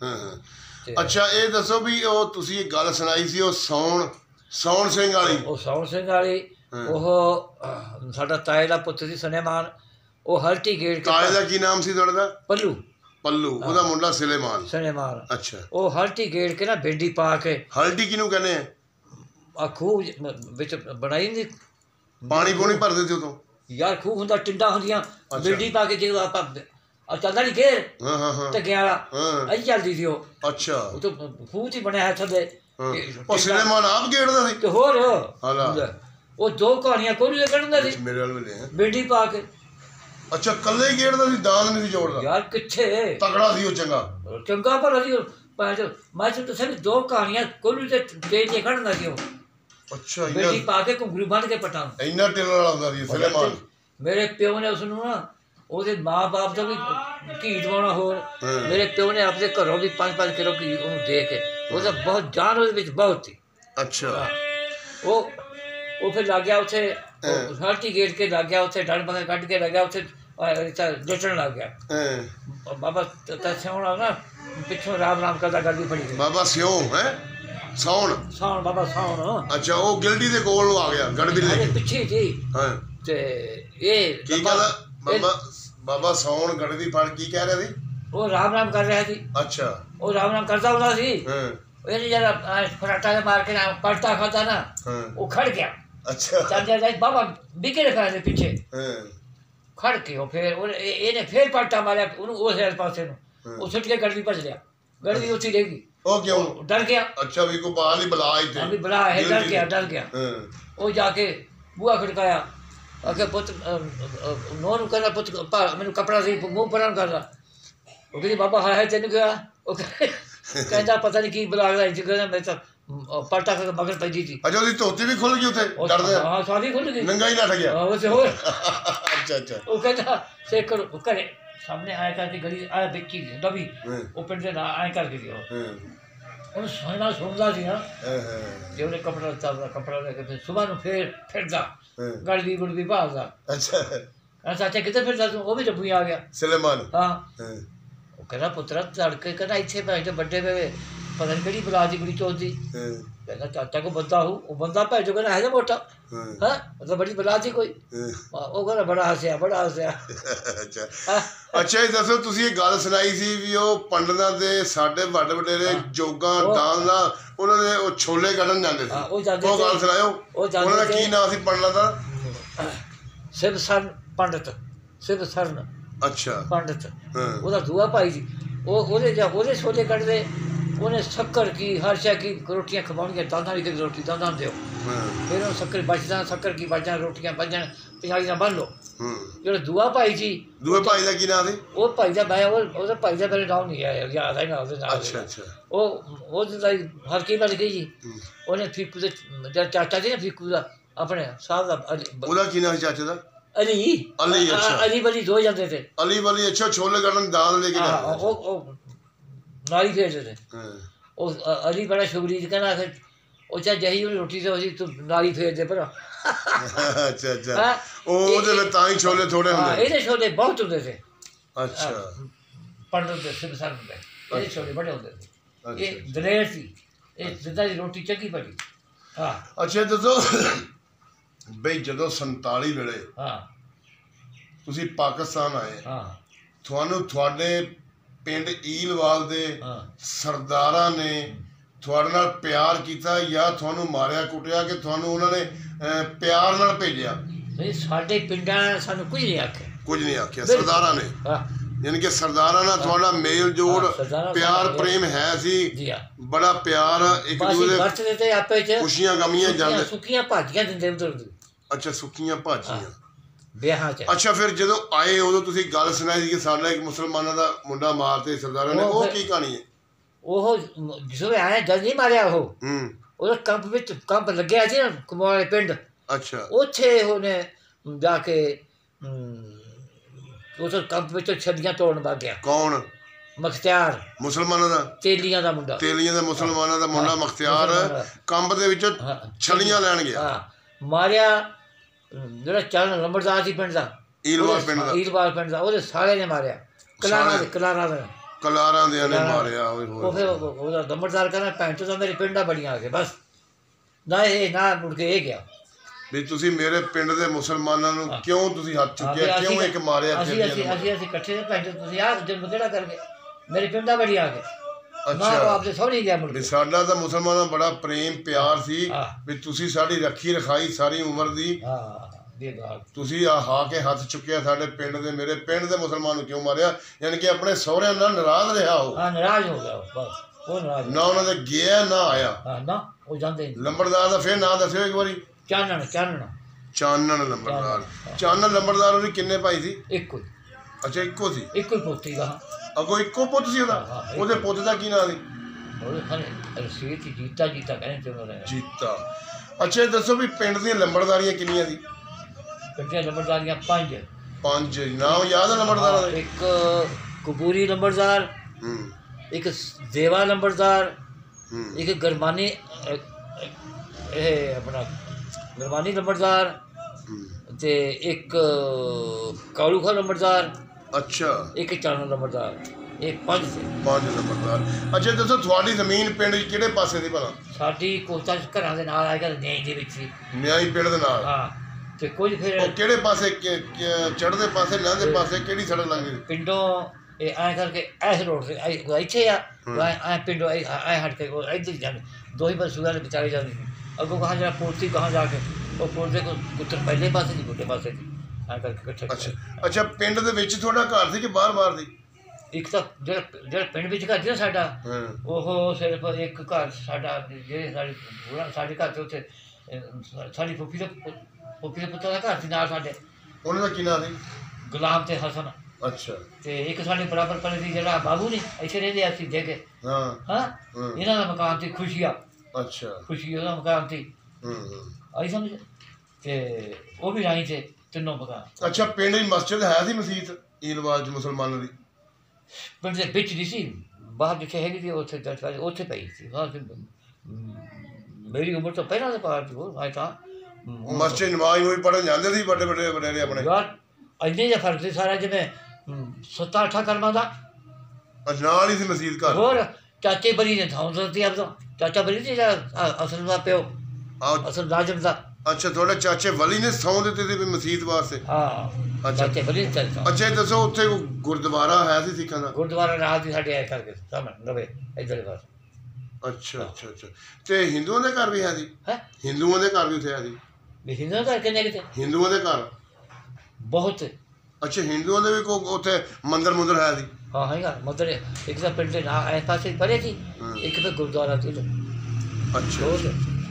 ਅੱਛਾ ਇਹ ਦੱਸੋ ਵੀ ਉਹ ਤੁਸੀਂ ਇੱਕ ਗੱਲ ਸੁਣਾਈ ਸੀ ਉਹ ਸੌਣ ਸਿੰਘ ਵਾਲੀ। ਉਹ ਸੌਣ ਸਿੰਘ ਵਾਲੀ ਉਹ ਸਾਡਾ ਤਾਏ ਦਾ ਪੁੱਤ ਸੀ ਸੁਲੇਮਾਨ, ਉਹ ਹਲਟੀ ਗੇੜ ਕੇ ਤਾਏ ਦਾ ਕੀ ਨਾਮ ਸੀ ਤੁਹਾਡੇ ਦਾ? ਪੱਲੂ ਪੱਲੂ, ਉਹਦਾ ਮੁੰਡਾ ਸੁਲੇਮਾਨ। ਸੁਲੇਮਾਨ ਅੱਛਾ, ਉਹ ਹਲਟੀ ਗੇੜ ਕੇ ਨਾ ਭਿੰਡੀ ਪਾ ਕੇ ਹਲਟੀ ਕਿਹਨੂੰ ਕਹਿੰਦੇ ਆ? ਆ ਖੂਹ ਵਿੱਚ ਬਣਾਈ ਹੁੰਦੀ, ਪਾਣੀ ਪੂਣੀ ਭਰਦੇ ਸੀ ਉਦੋਂ? ਯਾਰ ਖੂਹ ਹੁੰਦਾ, ਟਿੰਡਾਂ ਹੁੰਦੀਆਂ, ਭਿੰਡੀ ਪਾ ਕੇ ਜਦੋਂ ਆਪਾਂ ਚੱਲਦਾ ਨਹੀਂ ਗੇਰ ਹਾਂ ਹਾਂ ਹਾਂ ਤੇ ਗਿਆ ਹਾਂ। ਅਜੀ ਚੱਲਦੀ ਸੀ ਉਹ ਅੱਛਾ, ਉਹ ਤਾਂ ਖੂਹ 'ਚ ਹੀ ਬਣਿਆ ਹੈ ਥੱਲੇ। ਉਹ ਸੁਲੇਮਾਨ ਆਪ ਗੇੜਦਾ ਸੀ? ਤੇ ਹੋਰ ਹਾਲਾ ਉਹ ਦੋ ਕਹਾਣੀਆਂ ਕੋਈ ਨਹੀਂ ਕੱਢਦਾ ਸੀ ਮੇਰੇ ਵਾਲ ਵੇਲੇ ਹੈ। ਭਿੰਡੀ ਪਾ ਕੇ। ਅੱਛਾ, ਕੱਲੇ ਹੀ ਗੇੜਦਾ ਸੀ, ਦਾਦ ਨਹੀਂ ਸੀ ਜੋੜਦਾ? ਯਾਰ ਕਿੱਥੇ ਤਗੜਾ ਸੀ ਉਹ, ਚੰਗਾ ਚੰਗਾ ਭਲਾ ਸੀ ਉਹ। ਮੈਂ ਤੁਹਾਨੂੰ ਦੱਸਿਆ ਵੀ ਦੋ ਕਹਾਣੀਆਂ ਕੋਈ ਤੇ ਦੇ ਕੱਢਦਾ ਸੀ ਉਹ। ਅੱਛਾ, ਭਿੰਡੀ ਪਾ ਕੇ ਘੁੰਗਰੂ ਬੰਨ ਕੇ ਪਟਾਂ। ਇੰਨਾ ਟੇਲਰ ਵਾਲਾ ਹੁੰਦਾ ਸੀ ਸੁਲੇਮਾਨ? ਮੇਰੇ ਪਿਓ ਨੇ ਉਸ ਨੂੰ ਨਾ ਉਹਦੇ ਮਾਂ-ਬਾਪ ਦਾ ਵੀ ਘੀ ਦਵਾਉਣਾ, ਹੋਰ ਮੇਰੇ ਪਿਓ ਨੇ ਆਪਣੇ ਘਰੋਂ ਵੀ 5-5 ਕਿਲੋ ਘੀ ਉਹਨੂੰ ਦੇ ਕੇ, ਉਹਦਾ ਬਹੁਤ ਜਾਨ ਉਹਦੇ ਵਿੱਚ ਬਹੁਤ ਸੀ। ਅੱਛਾ, ਉਹ ਫਿਰ ਲੱਗ ਗਿਆ ਉੱਥੇ ਹਲਟੀ ਗੇਟ ਕੇ ਲੱਗ ਗਿਆ ਉੱਥੇ, ਡੰਡ ਪਾ ਕੱਢ ਕੇ ਲੱਗ ਗਿਆ ਉੱਥੇ ਜੱਟਣ ਲੱਗ ਗਿਆ। ਬਾਬਾ ਤਾਂ ਸਿਉਣਾ ਨਾ ਪਿੱਛੋਂ ਰਾਮ ਕਰਦਾ ਗੱਡੀ ਫੜੀ ਗਈ। ਬਾਬਾ ਸਿਉ ਹੈ ਸੌਣ? ਸੌਣ ਬਾਬਾ ਸੌਣ। ਅੱਛਾ, ਉਹ ਗਿਲਡੀ ਦੇ ਕੋਲ ਨੂੰ ਆ ਗਿਆ ਗੜਬੀ ਲੈ ਕੇ? ਪਿੱਛੇ ਜੀ। ਹਾਂ, ਤੇ ਇਹ ਕੀ ਕਹਿੰਦਾ ਬਾਬਾ ਸੌਣ ਗੜਬੀ ਫੜ? ਕੀ ਕਹਿ ਰਿਹਾ ਸੀ ਉਹ? ਰਾਮ ਕਰ ਰਿਹਾ ਸੀ। ਅੱਛਾ, ਉਹ ਰਾਮ ਕਰਦਾ ਹੁੰਦਾ ਸੀ। ਇਹਨੇ ਜਰਾ ਫਰਾਟਾ ਮਾਰ ਕੇ ਨਾ ਪਲਟਾ ਖਾਦਾ ਨਾ, ਉਹ ਖੜ ਗਿਆ। ਅੱਛਾ, ਚੱਲ ਜਾ ਬਾਬਾ ਬਿਕੇ ਰਖਾ ਦੇ ਪਿੱਛੇ ਹਾਂ, ਖੜ ਕੇ। ਉਹ ਫਿਰ ਇਹਨੇ ਫੇਰ ਪਲਟਾ ਮਾਰਿਆ ਉਹਨੂੰ ਉਸ ਪਾਸੇ ਨੂੰ, ਉਹ ਸੁੱਟ ਕੇ ਗੜਵੀ ਭੱਜ ਲਿਆ। ਗੜਵੀ ਉੱਥੇ ਰਹਿ ਗਈ। ਉਹ ਕਿਉਂ? ਡਰ ਗਿਆ। ਅੱਛਾ, ਵੀ ਕੋ ਬਾਹਰ ਹੀ ਬੁਲਾ ਇੱਥੇ? ਅਭੀ ਬਲਾ ਹੈ, ਡਰ ਗਿਆ। ਉਹ ਜਾ ਕੇ ਬੂਹਾ ਖੜਕਾਇਆ, ਆਖਿਆ ਪੁੱਤ ਨੋ ਨੂੰ ਕਹਿੰਦਾ ਪੁੱਤ ਮੈਨੂੰ ਕੱਪੜਾ ਸੀ ਮੂੰਹ ਪਰਾਂ ਕਰਦਾ। ਉਹ ਕਹਿੰਦੀ ਬਾਬਾ ਹੈ ਤੈਨੂੰ ਕਿਹਾ? ਉਹ ਕਹਿੰਦਾ ਪਤਾ ਨਹੀਂ ਕੀ ਬੁਲਾ ਗਿਆ, ਕਹਿੰਦਾ ਮੈਂ ਤਾਂ ਪਲਟਾ ਕਰਕੇ ਮਗਰ ਪੈਂਦੀ ਸੀ। ਅੱਛਾ, ਉਹਦੀ ਧੋਤੀ ਵੀ ਖੁੱਲ ਗਈ ਉੱਥੇ ਡਰਦੇ? ਹਾਂ, ਸਾਰੀ ਖੁੱਲ ਗਈ, ਨੰਗਾ ਹੀ ਨੱਠ ਗਿਆ। ਉਹ ਤੇ ਹੋਰ। ਅੱਛਾ ਅੱਛਾ, ਉਹ ਕਹਿੰਦਾ ਸੇਕਰ ਘਰੇ ਸਾਹਮਣੇ ਆਇਆ ਕਰਕੇ ਗਲੀ ਆਇਆ ਦੇਖੀ ਦਬੀ, ਉਹ ਪਿੰਡ ਦੇ ਨਾਲ ਆਏ ਕਰਕੇ ਗਿਆ। ਉਹਨੂੰ ਸੁਣਨਾ ਸੁਣਦਾ ਸੀ ਨਾ, ਜੇ ਉਹਨੇ ਕੱਪੜਾ ਲੈ ਕੇ ਫਿਰ ਸੁਬਾਹ ਨੂੰ ਫੇਰ ਫਿਰਦਾ ਗੜਦੀ ਗੁੜਦੀ ਭਾਲਦਾ। ਅੱਛਾ, ਚਾਚਾ ਕਿੱਥੇ ਫਿਰਦਾ ਤੂੰ? ਉਹ ਵੀ ਡੱਬੂ ਆ ਗਿਆ ਸੁਲੇਮਾਨ। ਹਾਂ, ਉਹ ਕਹਿੰਦਾ ਪੁੱਤਰਾ ਤੜਕੇ ਕਹਿੰਦਾ ਇੱਥੇ ਭੈਣ ਵੱਡੇ ਪਏ ਪਤਾ ਨਹੀਂ ਕਿਹੜੀ ਬਲਾ ਦੀ ਕੁੜੀ ਚੋਦੀ। ਕਹਿੰਦਾ ਚਾਚਾ ਕੋ ਬੰਦਾ ਹੋ, ਉਹ ਬੰਦਾ ਭੈਣ ਜੋ ਕਹਿੰਦਾ ਹੈ ਮੋਟਾ, ਹਾਂ ਮਤਲਬ ਬੜੀ ਬਲਾ ਸੀ ਕੋਈ। ਉਹ ਕਹਿੰਦਾ ਬੜਾ ਹੱਸਿਆ ਅੱਛਾ ਅੱਛਾ, ਇਹ ਦੱਸੋ ਤੁਸੀਂ ਇਹ ਗੱਲ ਸੁਣਾਈ ਸੀ ਵੀ ਉਹ ਪੰਡਤਾਂ ਦੇ ਸਾਡੇ ਵੱਡੇ ਵਡੇਰੇ ਜੋਗਾਂ ਦਾਨ ਨਾਲ ਉਹਨਾਂ ਦੇ ਉਹ ਛੋਲੇ ਕੱਢਣ ਜਾਂਦੇ ਸੀ, ਉਹ ਗੱਲ ਸੁਣਾਇਓ। ਉਹਨਾਂ ਦਾ ਕੀ ਨਾਂ ਸੀ ਪੰਡਤਾਂ ਦਾ? ਸ਼ਿਵ ਸਰਨ ਪੰਡਤ, ਸ਼ਿਵ ਸਰਨ ਅੱਛਾ ਪੰਡਤ, ਉਹਦਾ ਦੂਆ ਭਾਈ ਸੀ। ਉਹਦੇ ਛੋਲੇ ਕੱਢਦੇ, ਉਹਨੇ ਸ਼ੱਕਰ ਕੀ ਹਰ ਸ਼ੈ ਕੀ ਰੋਟੀਆਂ ਖਵਾਉਣੀਆਂ, ਦਾਦਾ ਦੀ ਰੋਟੀ ਦਾਦਾ ਦਿਓ, ਫਿਰ ਉਹਨੂੰ ਸ਼ੱਕਰ ਬਚਦਾ, ਸ਼ੱਕਰ ਕੀ ਬਚ ਜਾਣ, ਰੋਟੀਆਂ ਬਚ ਜਾਣ, ਪੰਜਾਲੀ ਨਾਲ ਬੰਨ ਲਓ। ਜਿਹੜਾ ਦੂਆ ਭਾਈ ਸੀ, ਦੂਏ ਭਾਈ ਦਾ ਕੀ ਨਾਂ ਸੀ? ਉਹ ਭਾਈ ਦਾ ਮੈਂ ਉਹਦੇ ਭਾਈ ਦਾ ਮੇਰੇ ਨਾਮ ਨਹੀਂ ਆਇਆ, ਯਾਦ ਹੈ ਨਾ ਉਹਦੇ ਨਾਲ। ਅੱਛਾ ਅੱਛਾ, ਉਹਦੇ ਦਾ ਹਰ ਕੀ ਬਣ ਗਈ ਜੀ। ਉਹਨੇ ਫੀਕੂ ਦੇ ਜਿਹੜਾ ਚਾਚਾ ਸੀ ਨਾ ਫੀਕੂ ਦਾ ਆਪਣੇ ਸਾਹਿਬ ਦਾ, ਉਹਦਾ ਕੀ ਨਾਂ ਸੀ ਚਾਚੇ ਦਾ? ਅਲੀ। ਅੱਛਾ, ਅਲੀ ਬਲੀ ਦੋ ਜਾਂਦੇ ਤੇ ਅਲੀ ਬਲੀ। ਅੱਛਾ, ਛੋਲੇ ਕੱਢਣ ਦਾਲ ਲੈ ਕੇ ਜਾਂਦੇ, ਉਹ ਨਾਲੀ ਫੇਰਦੇ ਤੇ। ਉਹ ਅਲੀ ਬੜਾ ਸ਼ੁਗਰੀ ਕਹਿੰਦਾ ਉਹ ਚਾਹ ਜਹੀ ਉਹਨੇ ਰੋਟੀ ਤੇ ਤੂੰ ਨਾਲੀ ਫੇਰਦੇ ਭਰਾ। ਅੱਛਾ ਅੱਛਾ, ਉਹਦੇ ਵਿੱਚ ਤਾਂ ਹੀ ਛੋਲੇ ਥੋੜੇ ਹੁੰਦੇ? ਇਹਦੇ ਛੋਲੇ ਬਹੁਤ ਹੁੰਦੇ ਸੀ। ਅੱਛਾ, ਪੰਡਤ ਦੇ ਸਿਰ ਸਰ ਹੁੰਦੇ, ਇਹਦੇ ਛੋਲੇ ਬੜੇ ਹੁੰਦੇ ਸੀ। ਇਹ ਦਲੇਰ ਸੀ, ਇਹ ਜਿੱਦਾਂ ਦੀ ਰੋਟੀ ਚੰਗੀ ਬਣੀ। ਹਾਂ, ਅੱਛਾ ਦੱਸੋ ਬਈ, ਜਦੋਂ 47 ਵੇਲੇ ਤੁਸੀਂ ਪਾਕਿਸਤਾਨ ਆਏ, ਤੁਹਾਨੂੰ ਤੁਹਾਡੇ ਪਿੰਡ ਈਲਵਾਲ ਦੇ ਸਰਦਾਰਾਂ ਨੇ ਤੁਹਾਡੇ ਨਾਲ ਪਿਆਰ ਕੀਤਾ ਜਾਂ ਤੁਹਾਨੂੰ ਮਾਰਿਆ ਕੁੱਟਿਆ ਕਿ ਤੁਹਾਨੂੰ ਉਹਨਾਂ ਨੇ ਪਿਆਰ ਨਾਲ ਭੇਜਿਆ? ਨਹੀਂ, ਸਾਡੇ ਪਿੰਡਾਂ ਸਾਨੂੰ ਕੁਝ ਨਹੀਂ ਆਖਿਆ। ਕੁਝ ਨਹੀਂ ਆਖਿਆ ਸਰਦਾਰਾਂ ਨੇ? ਯਾਨੀ ਕਿ ਸਰਦਾਰਾਂ ਨਾਲ ਤੁਹਾਡਾ ਮੇਲ ਜੋੜ ਪਿਆਰ ਪ੍ਰੇਮ ਹੈ ਸੀ, ਬੜਾ ਪਿਆਰ ਇੱਕ ਦੂਜੇ ਦੇ ਆਪੇ ਚ ਖੁਸ਼ੀਆਂ ਗਮੀਆਂ ਜਾਂਦੇ, ਸੁੱਕੀਆਂ ਭਾਜੀਆਂ ਦਿੰਦੇ ਉਧਰ। ਅੱਛਾ, ਸੁੱਕੀਆਂ ਭਾਜੀਆਂ ਵਿਆਹਾਂ ਚ। ਅੱਛਾ, ਫਿਰ ਜਦੋਂ ਆਏ ਉਦੋਂ ਤੁਸੀਂ ਗੱਲ ਸੁਣਾਈ ਸੀ ਕਿ ਸਾਡਾ ਇੱਕ ਮੁਸਲਮਾਨਾਂ ਦਾ ਮੁੰਡਾ ਮਾਰਤੇ ਸਰਦਾਰਾਂ ਨੇ, ਉਹ ਕੀ ਕਹਾਣੀ ਹੈ? ਉਹ ਜਦੋਂ ਆਇਆ ਜਦ ਨਹੀਂ ਮਾਰਿਆ ਉਹ, ਉਹਦਾ ਕੰਪ ਵਿੱਚ ਕੰਪ ਲੱਗਿਆ ਸੀ ਨਾ ਕੁਮਾਰ ਪਿੰਡ। ਅੱਛਾ, ਉੱਥੇ ਉਹਨੇ ਜਾ ਕੇ ਉਸ ਕੰਪ ਵਿੱਚੋਂ ਛੱਡੀਆਂ ਤੋੜਨ ਲੱਗ ਗਿਆ। ਕੌਣ? ਮਖਤਿਆਰ, ਮੁਸਲਮਾਨਾਂ ਦਾ? ਤੇਲੀਆਂ ਦਾ ਮੁੰਡਾ। ਤੇਲੀਆਂ ਦਾ ਮੁਸਲਮਾਨਾਂ ਦਾ ਮੁੰਡਾ ਮਖਤਿਆਰ ਕੰਬ ਦੇ ਵਿੱਚੋਂ ਛਲੀਆਂ ਲੈਣ ਗਿਆ। ਮਾਰਿਆ ਜਿਹੜਾ ਚੱਲ ਲੰਬੜਦਾਰ ਸੀ ਪਿੰਡ ਦਾ, ਈਲਵਾਲ ਪਿੰਡ ਦਾ, ਉਹਦੇ ਸਾਲੇ ਨੇ ਮਾਰਿਆ। ਕਲਾਰਾਂ ਦੇ ਨੇ ਮਾਰਿਆ। ਉਹ ਫਿਰ ਉਹਦਾ ਲੰਬੜਦਾਰ ਕਹਿੰਦਾ ਭੈਣ ਚੋਦ ਮੇਰੇ ਪਿੰਡਾਂ ਬੜੀਆਂ ਆ ਗਏ, ਬਸ ਨਾ ਇਹ ਨਾ ਮੁੜ ਕੇ ਇਹ ਗਿਆ। ਵੀ ਤੁਸੀਂ ਮੇਰੇ ਪਿੰਡ ਦੇ ਮੁਸਲਮਾਨਾਂ ਨੂੰ ਕਿਉਂ ਤੁਸੀਂ ਹੱਥ ਚੁੱਕਿਆ, ਕਿਉਂ ਇੱਕ ਮਾਰਿਆ? ਅਸੀਂ ਇਕੱਠੇ ਦੇ ਪੈਸੇ ਤੁਸੀਂ ਆ ਜਨਮ ਕਿਹੜਾ ਕਰਕੇ ਮੇਰੇ ਪਿੰਡ ਦਾ ਬੜੀ ਆ ਕੇ ਅੱਛਾ ਆਪਦੇ ਸਹੁਰੇ ਗਿਆ ਮੁੜ ਵੀ ਸਾਡਾ ਤਾਂ ਮੁਸਲਮਾਨਾਂ ਬੜਾ ਪ੍ਰੇਮ ਪਿਆਰ ਸੀ ਹਾਂ। ਵੀ ਤੁਸੀਂ ਸਾਡੀ ਰੱਖੀ ਰਖਾਈ ਸਾਰੀ ਉਮਰ ਦੀ, ਤੁਸੀਂ ਆ ਕੇ ਹੱਥ ਚੁੱਕਿਆ ਸਾਡੇ ਪਿੰਡ ਦੇ, ਮੇਰੇ ਪਿੰਡ ਦੇ ਮੁਸਲਮਾਨ ਨੂੰ ਕਿਉਂ ਮਾਰਿਆ? ਯਾਨੀ ਕਿ ਆਪਣੇ ਸਹੁਰਿਆਂ ਨਾਲ ਨਾਰਾਜ਼ ਰਿਹਾ ਹੋ। ਨਾਰਾਜ਼ ਹੋ ਗਿਆ ਬਸ, ਉਹ ਨਾਰਾਜ਼ ਨਾ ਉਹਨਾਂ ਦੇ ਗਿਆ ਨਾ ਆਇਆ। ਨਾ ਉਹ ਜਾਂਦੇ ਲੰਬੜਦਾਰ ਦਾ ਫਿਰ ਨਾਂ ਦੱਸਿਓ ਇੱਕ ਵਾਰੀ। ਚਾਨਣ ਚਾਨਣ ਲੰਬੜਦਾਰ। ਚਾਨਣ ਲੰਬੜਦਾਰ ਉਹਦੀ ਕਿੰਨੇ ਭਾਈ ਸੀ? ਇੱਕੋ ਹੀ। ਅੱਛਾ ਇੱਕੋ ਸੀ। ਇੱਕੋ ਹੀ ਪੋਤੀ ਦਾ ਅੱਗੋਂ ਇੱਕੋ ਪੁੱਤ ਸੀ ਉਹਦਾ? ਉਹਦੇ ਪੁੱਤ ਦਾ ਕੀ ਨਾਂ ਸੀ? ਰਸੀਦ ਜੀਤਾ ਕਹਿੰਦੇ ਤੇ ਜੀਤਾ। ਅੱਛਾ ਇਹ ਦੱਸੋ ਵੀ ਪਿੰਡ ਦੀਆਂ ਲੰਬੜਦਾਰੀਆਂ ਕਿੰਨੀਆਂ ਸੀ? ਪਿੰਡ ਦੀਆਂ ਲੰਬੜਦਾਰੀਆਂ 5। 5 ਨਾਮ ਯਾਦ ਹੈ ਲੰਬੜਦਾਰਾਂ ਦੇ? ਇੱਕ ਕਪੂਰੀ ਲੰਬੜਦਾਰ, ਇੱਕ ਦੇਵਾ ਲੰਬੜਦਾਰ, ਇੱਕ ਗਰਮਾਨੀ ਇਹ ਆਪਣਾ ਗਰਮਾਨੀ ਲੰਬੜਦਾਰ ਤੇ ਇੱਕ ਕਾਲੂਖਾ ਲੰਬੜਦਾਰ। ਅੱਛਾ ਇੱਕ ਚਾਨਣ ਲੰਬੜਦਾਰ। ਇਹ 5 ਸੀ। 5 ਲੰਬੜਦਾਰ। ਅੱਛਾ ਦੱਸੋ ਤੁਹਾਡੀ ਜ਼ਮੀਨ ਪਿੰਡ ਕਿਹੜੇ ਪਾਸੇ ਦੀ ਭਲਾ? ਸਾਡੀ ਕੋਤਾ ਘਰਾਂ ਦੇ ਨਾਲ ਆਏਗਾ ਨਿਆਈ ਦੇ ਵਿੱਚ ਸੀ। ਨਿਆਈ ਪਿੰਡ ਦੇ ਨਾਲ? ਹਾਂ। ਤੇ ਕੁਝ ਫਿਰ ਉਹ ਕਿਹੜੇ ਪਾਸੇ ਚੜ੍ਹਦੇ ਪਾਸੇ ਲੰਘਦੇ ਪਾਸੇ ਕਿਹੜੀ ਸੜਕ ਲੰਘਦੀ? ਪਿੰਡੋਂ ਇਹ ਐਂ ਕਰਕੇ ਇਸ ਰੋਡ ਤੇ ਇੱਥੇ ਆ ਐਂ ਪਿੰਡੋਂ ਐਂ ਹਟ ਕੇ ਇੱਧਰ ਜਾਂਦੇ ਦੋ ਹੀ ਬਸ ਸੁਗਾਂ ਵਿਚਾਰੇ ਜਾਂਦੇ ਸੀ। ਅੱਗੋਂ ਕਹਾਂ ਜਿਹੜਾ ਪੋਤੀ ਕਹਾਂ ਜਾ ਕੇ ਉਹ ਪੁੱਛਦੇ ਪੁੱਤਰ ਪਹਿਲੇ ਪਾਸੇ ਦੀ ਬੁੱਢੇ ਪਾਸੇ ਦੀ ਐਂ ਕਰਕੇ ਇਕੱਠੇ। ਅੱਛਾ ਪਿੰਡ ਦੇ ਵਿੱਚ ਤੁਹਾਡਾ ਘਰ ਸੀ ਕਿ ਬਾਹਰ ਸੀ? ਇੱਕ ਤਾਂ ਜਿਹੜਾ ਪਿੰਡ ਵਿੱਚ ਘਰ ਸੀ ਨਾ ਸਾਡਾ, ਉਹ ਸਿਰਫ ਇੱਕ ਘਰ ਸਾਡਾ ਜਿਹੜੇ ਸਾਡੇ ਘਰ 'ਚ ਉੱਥੇ ਸਾਡੀ ਫੁੱਫੀ ਦੇ ਪੁੱਤਰ ਦਾ ਘਰ ਸੀ ਨਾਲ ਸਾਡੇ। ਉਹਨਾਂ ਦਾ ਕੀ ਨਾਂ ਸੀ? ਗੁਲਾਮ ਤੇ ਹਸਨ। ਅੱਛਾ। ਤੇ ਇੱਕ ਸਾਡੇ ਬਰਾਬਰ ਪਲੇ ਦੀ ਜਿਹੜਾ ਬਾਬੂ ਨੇ ਇੱਥੇ ਰਹਿੰਦੇ ਅਸੀਂ ਦੇ ਕੇ। ਹਾਂ ਇਹਨਾਂ ਦਾ ਮਕਾਨ ਸੀ ਖੁਸ਼ੀਆ। ਅੱਛਾ ਖੁਸ਼ੀ ਉਹਦਾ ਮਕਾਨ ਸੀ। ਆਈ ਸਮਝ। ਤੇ ਉਹ ਵੀ ਰਾਈ ਤੇ ਤਿੰਨੋਂ ਮਕਾਨ। ਅੱਛਾ ਪਿੰਡ ਦੀ ਮਸਜਿਦ ਹੈ ਸੀ ਮਸੀਤ ਈਦਵਾਲ 'ਚ ਮੁਸਲਮਾਨਾਂ ਦੀ? ਪਿੰਡ ਦੇ ਵਿੱਚ ਨਹੀਂ ਸੀ, ਬਾਹਰ ਜਿੱਥੇ ਹੈਗੀ ਸੀ ਉੱਥੇ ਪਈ ਸੀ। ਮੇਰੀ ਉਮਰ ਤੋਂ ਪਹਿਲਾਂ ਦੇ ਪਾਰ ਸੀ ਉਹ। ਤਾਂ ਮਸਜਿਦ ਨਮਾਜ਼ ਹੋਈ ਪੜ੍ਹਨ ਜਾਂਦੇ ਸੀ ਵੱਡੇ ਵੱਡੇ ਵਡੇਰੇ ਆਪਣੇ? ਯਾਰ ਇੰਨੇ ਜਿਹਾ ਫਰਕ ਸੀ ਸਾਰਾ ਜਿਵੇਂ 7-8 ਕਰਮਾਂ ਦਾ। ਨਾਲ ਹੀ ਸੀ ਮਸੀਤ ਘਰ? ਹੋਰ ਚਾਚੇ ਬਰੀ ਨੇ ਥਾਂ ਦਿੱਤੀ ਆਪ ਤੋਂ। ਚਾਚਾ ਬਰੀ ਸੀ ਜਿਹੜਾ ਅਸਲ ਦਾ ਪਿਓ, ਅਸਲ ਰਾਜਮ ਦਾ। ਅੱਛਾ ਤੁਹਾਡੇ ਚਾਚੇ ਵਲੀ ਨੇ ਸੌਂ ਦਿੱਤੀ ਸੀ ਵੀ ਮਸੀਤ ਵਾਸਤੇ? ਹਾਂ ਚਾਚੇ ਬਲੀ ਨੇ। ਅੱਛਾ ਇਹ ਦੱਸੋ ਉੱਥੇ ਗੁਰਦੁਆਰਾ ਹੈ ਸੀ ਸਿੱਖਾਂ ਦਾ? ਗੁਰਦੁਆਰਾ ਨਾਲ ਦੀ ਸਾਡੇ ਆਏ ਕਰਕੇ ਸਾਹਮਣੇ ਨਵੇਂ ਇੱਧਰ ਦੇ ਪਾਸ। ਅੱਛਾ ਅੱਛਾ ਅੱਛਾ। ਤੇ ਹਿੰਦੂਆਂ ਦੇ ਘਰ ਵੀ ਹੈ ਸੀ? ਹਿੰਦੂਆਂ ਦੇ ਘਰ ਵੀ ਉੱਥੇ ਹੈ ਸੀ? ਹਿੰਦੂਆਂ ਦੇ ਘਰ ਕਿੰਨੇ ਕਿਤੇ? ਹਿੰਦੂਆਂ ਦੇ ਘਰ ਬਹੁਤ। ਅੱਛਾ ਹਿੰਦੂਆਂ ਦੇ ਵੀ ਉੱਥੇ ਮੰਦਿਰ ਮੁੰਦਰ ਹੈ ਸੀ? ਹਾਂ ਹੈਗਾ ਮੰਦਿਰ। ਇੱਕ ਤਾਂ ਪਿੰਡ ਦੇ ਨਾਲ ਇਸ ਪਾਸੇ ਪਰੇ ਸੀ, ਇੱਕ ਫਿਰ ਗੁਰਦੁਆਰਾ ਸੀ। ਅੱਛਾ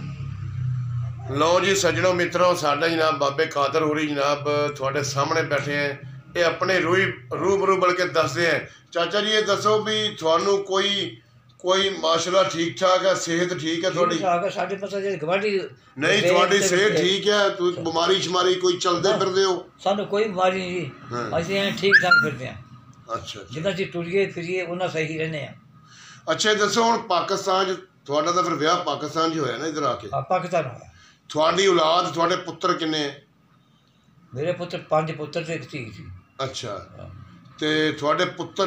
ਲਓ ਜੀ ਸੱਜਣੋ ਮਿੱਤਰੋ, ਸਾਡਾ ਜਨਾਬ ਬਾਬੇ ਕਾਦਰ ਹੋਰੀ ਜਨਾਬ ਤੁਹਾਡੇ ਸਾਹਮਣੇ ਬੈਠੇ ਹੈ। ਇਹ ਆਪਣੇ ਰੂਬਰੂ ਬਲਕਿ ਦੱਸਦੇ ਹੈ। ਚਾਚਾ ਜੀ ਇਹ ਦੱਸੋ ਵੀ ਤੁਹਾਨੂੰ ਕੋਈ ਮਾਸ਼ਾਅੱਲਾ ਠੀਕ ਠਾਕ ਹੈ, ਸਿਹਤ ਠੀਕ ਹੈ ਤੁਹਾਡੀ? ਸਾਡੇ ਪਾਸੇ ਗਵਾਂਢੀ ਨਹੀਂ ਤੁਹਾਡੀ ਸਿਹਤ ਠੀਕ ਹੈ? ਤੁਸੀਂ ਬਿਮਾਰੀ ਸ਼ਮਾਰੀ ਕੋਈ ਚਲਦੇ ਫਿਰਦੇ ਹੋ? ਸਾਨੂੰ ਕੋਈ ਬਿਮਾਰੀ ਨਹੀਂ, ਅਸੀਂ ਐਂ ਠੀਕ ਠਾਕ ਫਿਰਦੇ ਹਾਂ। ਅੱਛਾ ਜਿੱਦਾਂ ਅਸੀਂ ਟੁਰੀਏ ਫਿਰੀਏ ਉਹਨਾਂ ਸਹੀ ਰਹਿੰਦੇ ਹਾਂ। ਅੱਛਾ ਇਹ ਦੱਸੋ ਹੁਣ ਪਾਕਿਸਤਾਨ 'ਚ ਤੁਹਾਡਾ ਤਾਂ ਫਿਰ ਵਿਆਹ ਪਾਕਿਸਤਾਨ 'ਚ ਹੋਇਆ ਨਾ ਇੱਧਰ ਆ ਕੇ? ਪਾਕਿਸਤਾਨ ਹੋਇਆ। ਤੁਹਾਡੀ ਔਲਾਦ ਤੁਹਾਡੇ ਪੁੱਤਰ ਕਿੰਨੇ? ਮੇਰੇ ਪੁੱਤਰ 5 ਪੁੱਤਰ ਤੇ ਇੱਕ ਧੀ ਸੀ। ਅੱਛਾ ਤੇ ਤੁਹਾਡੇ ਪੁੱਤਰ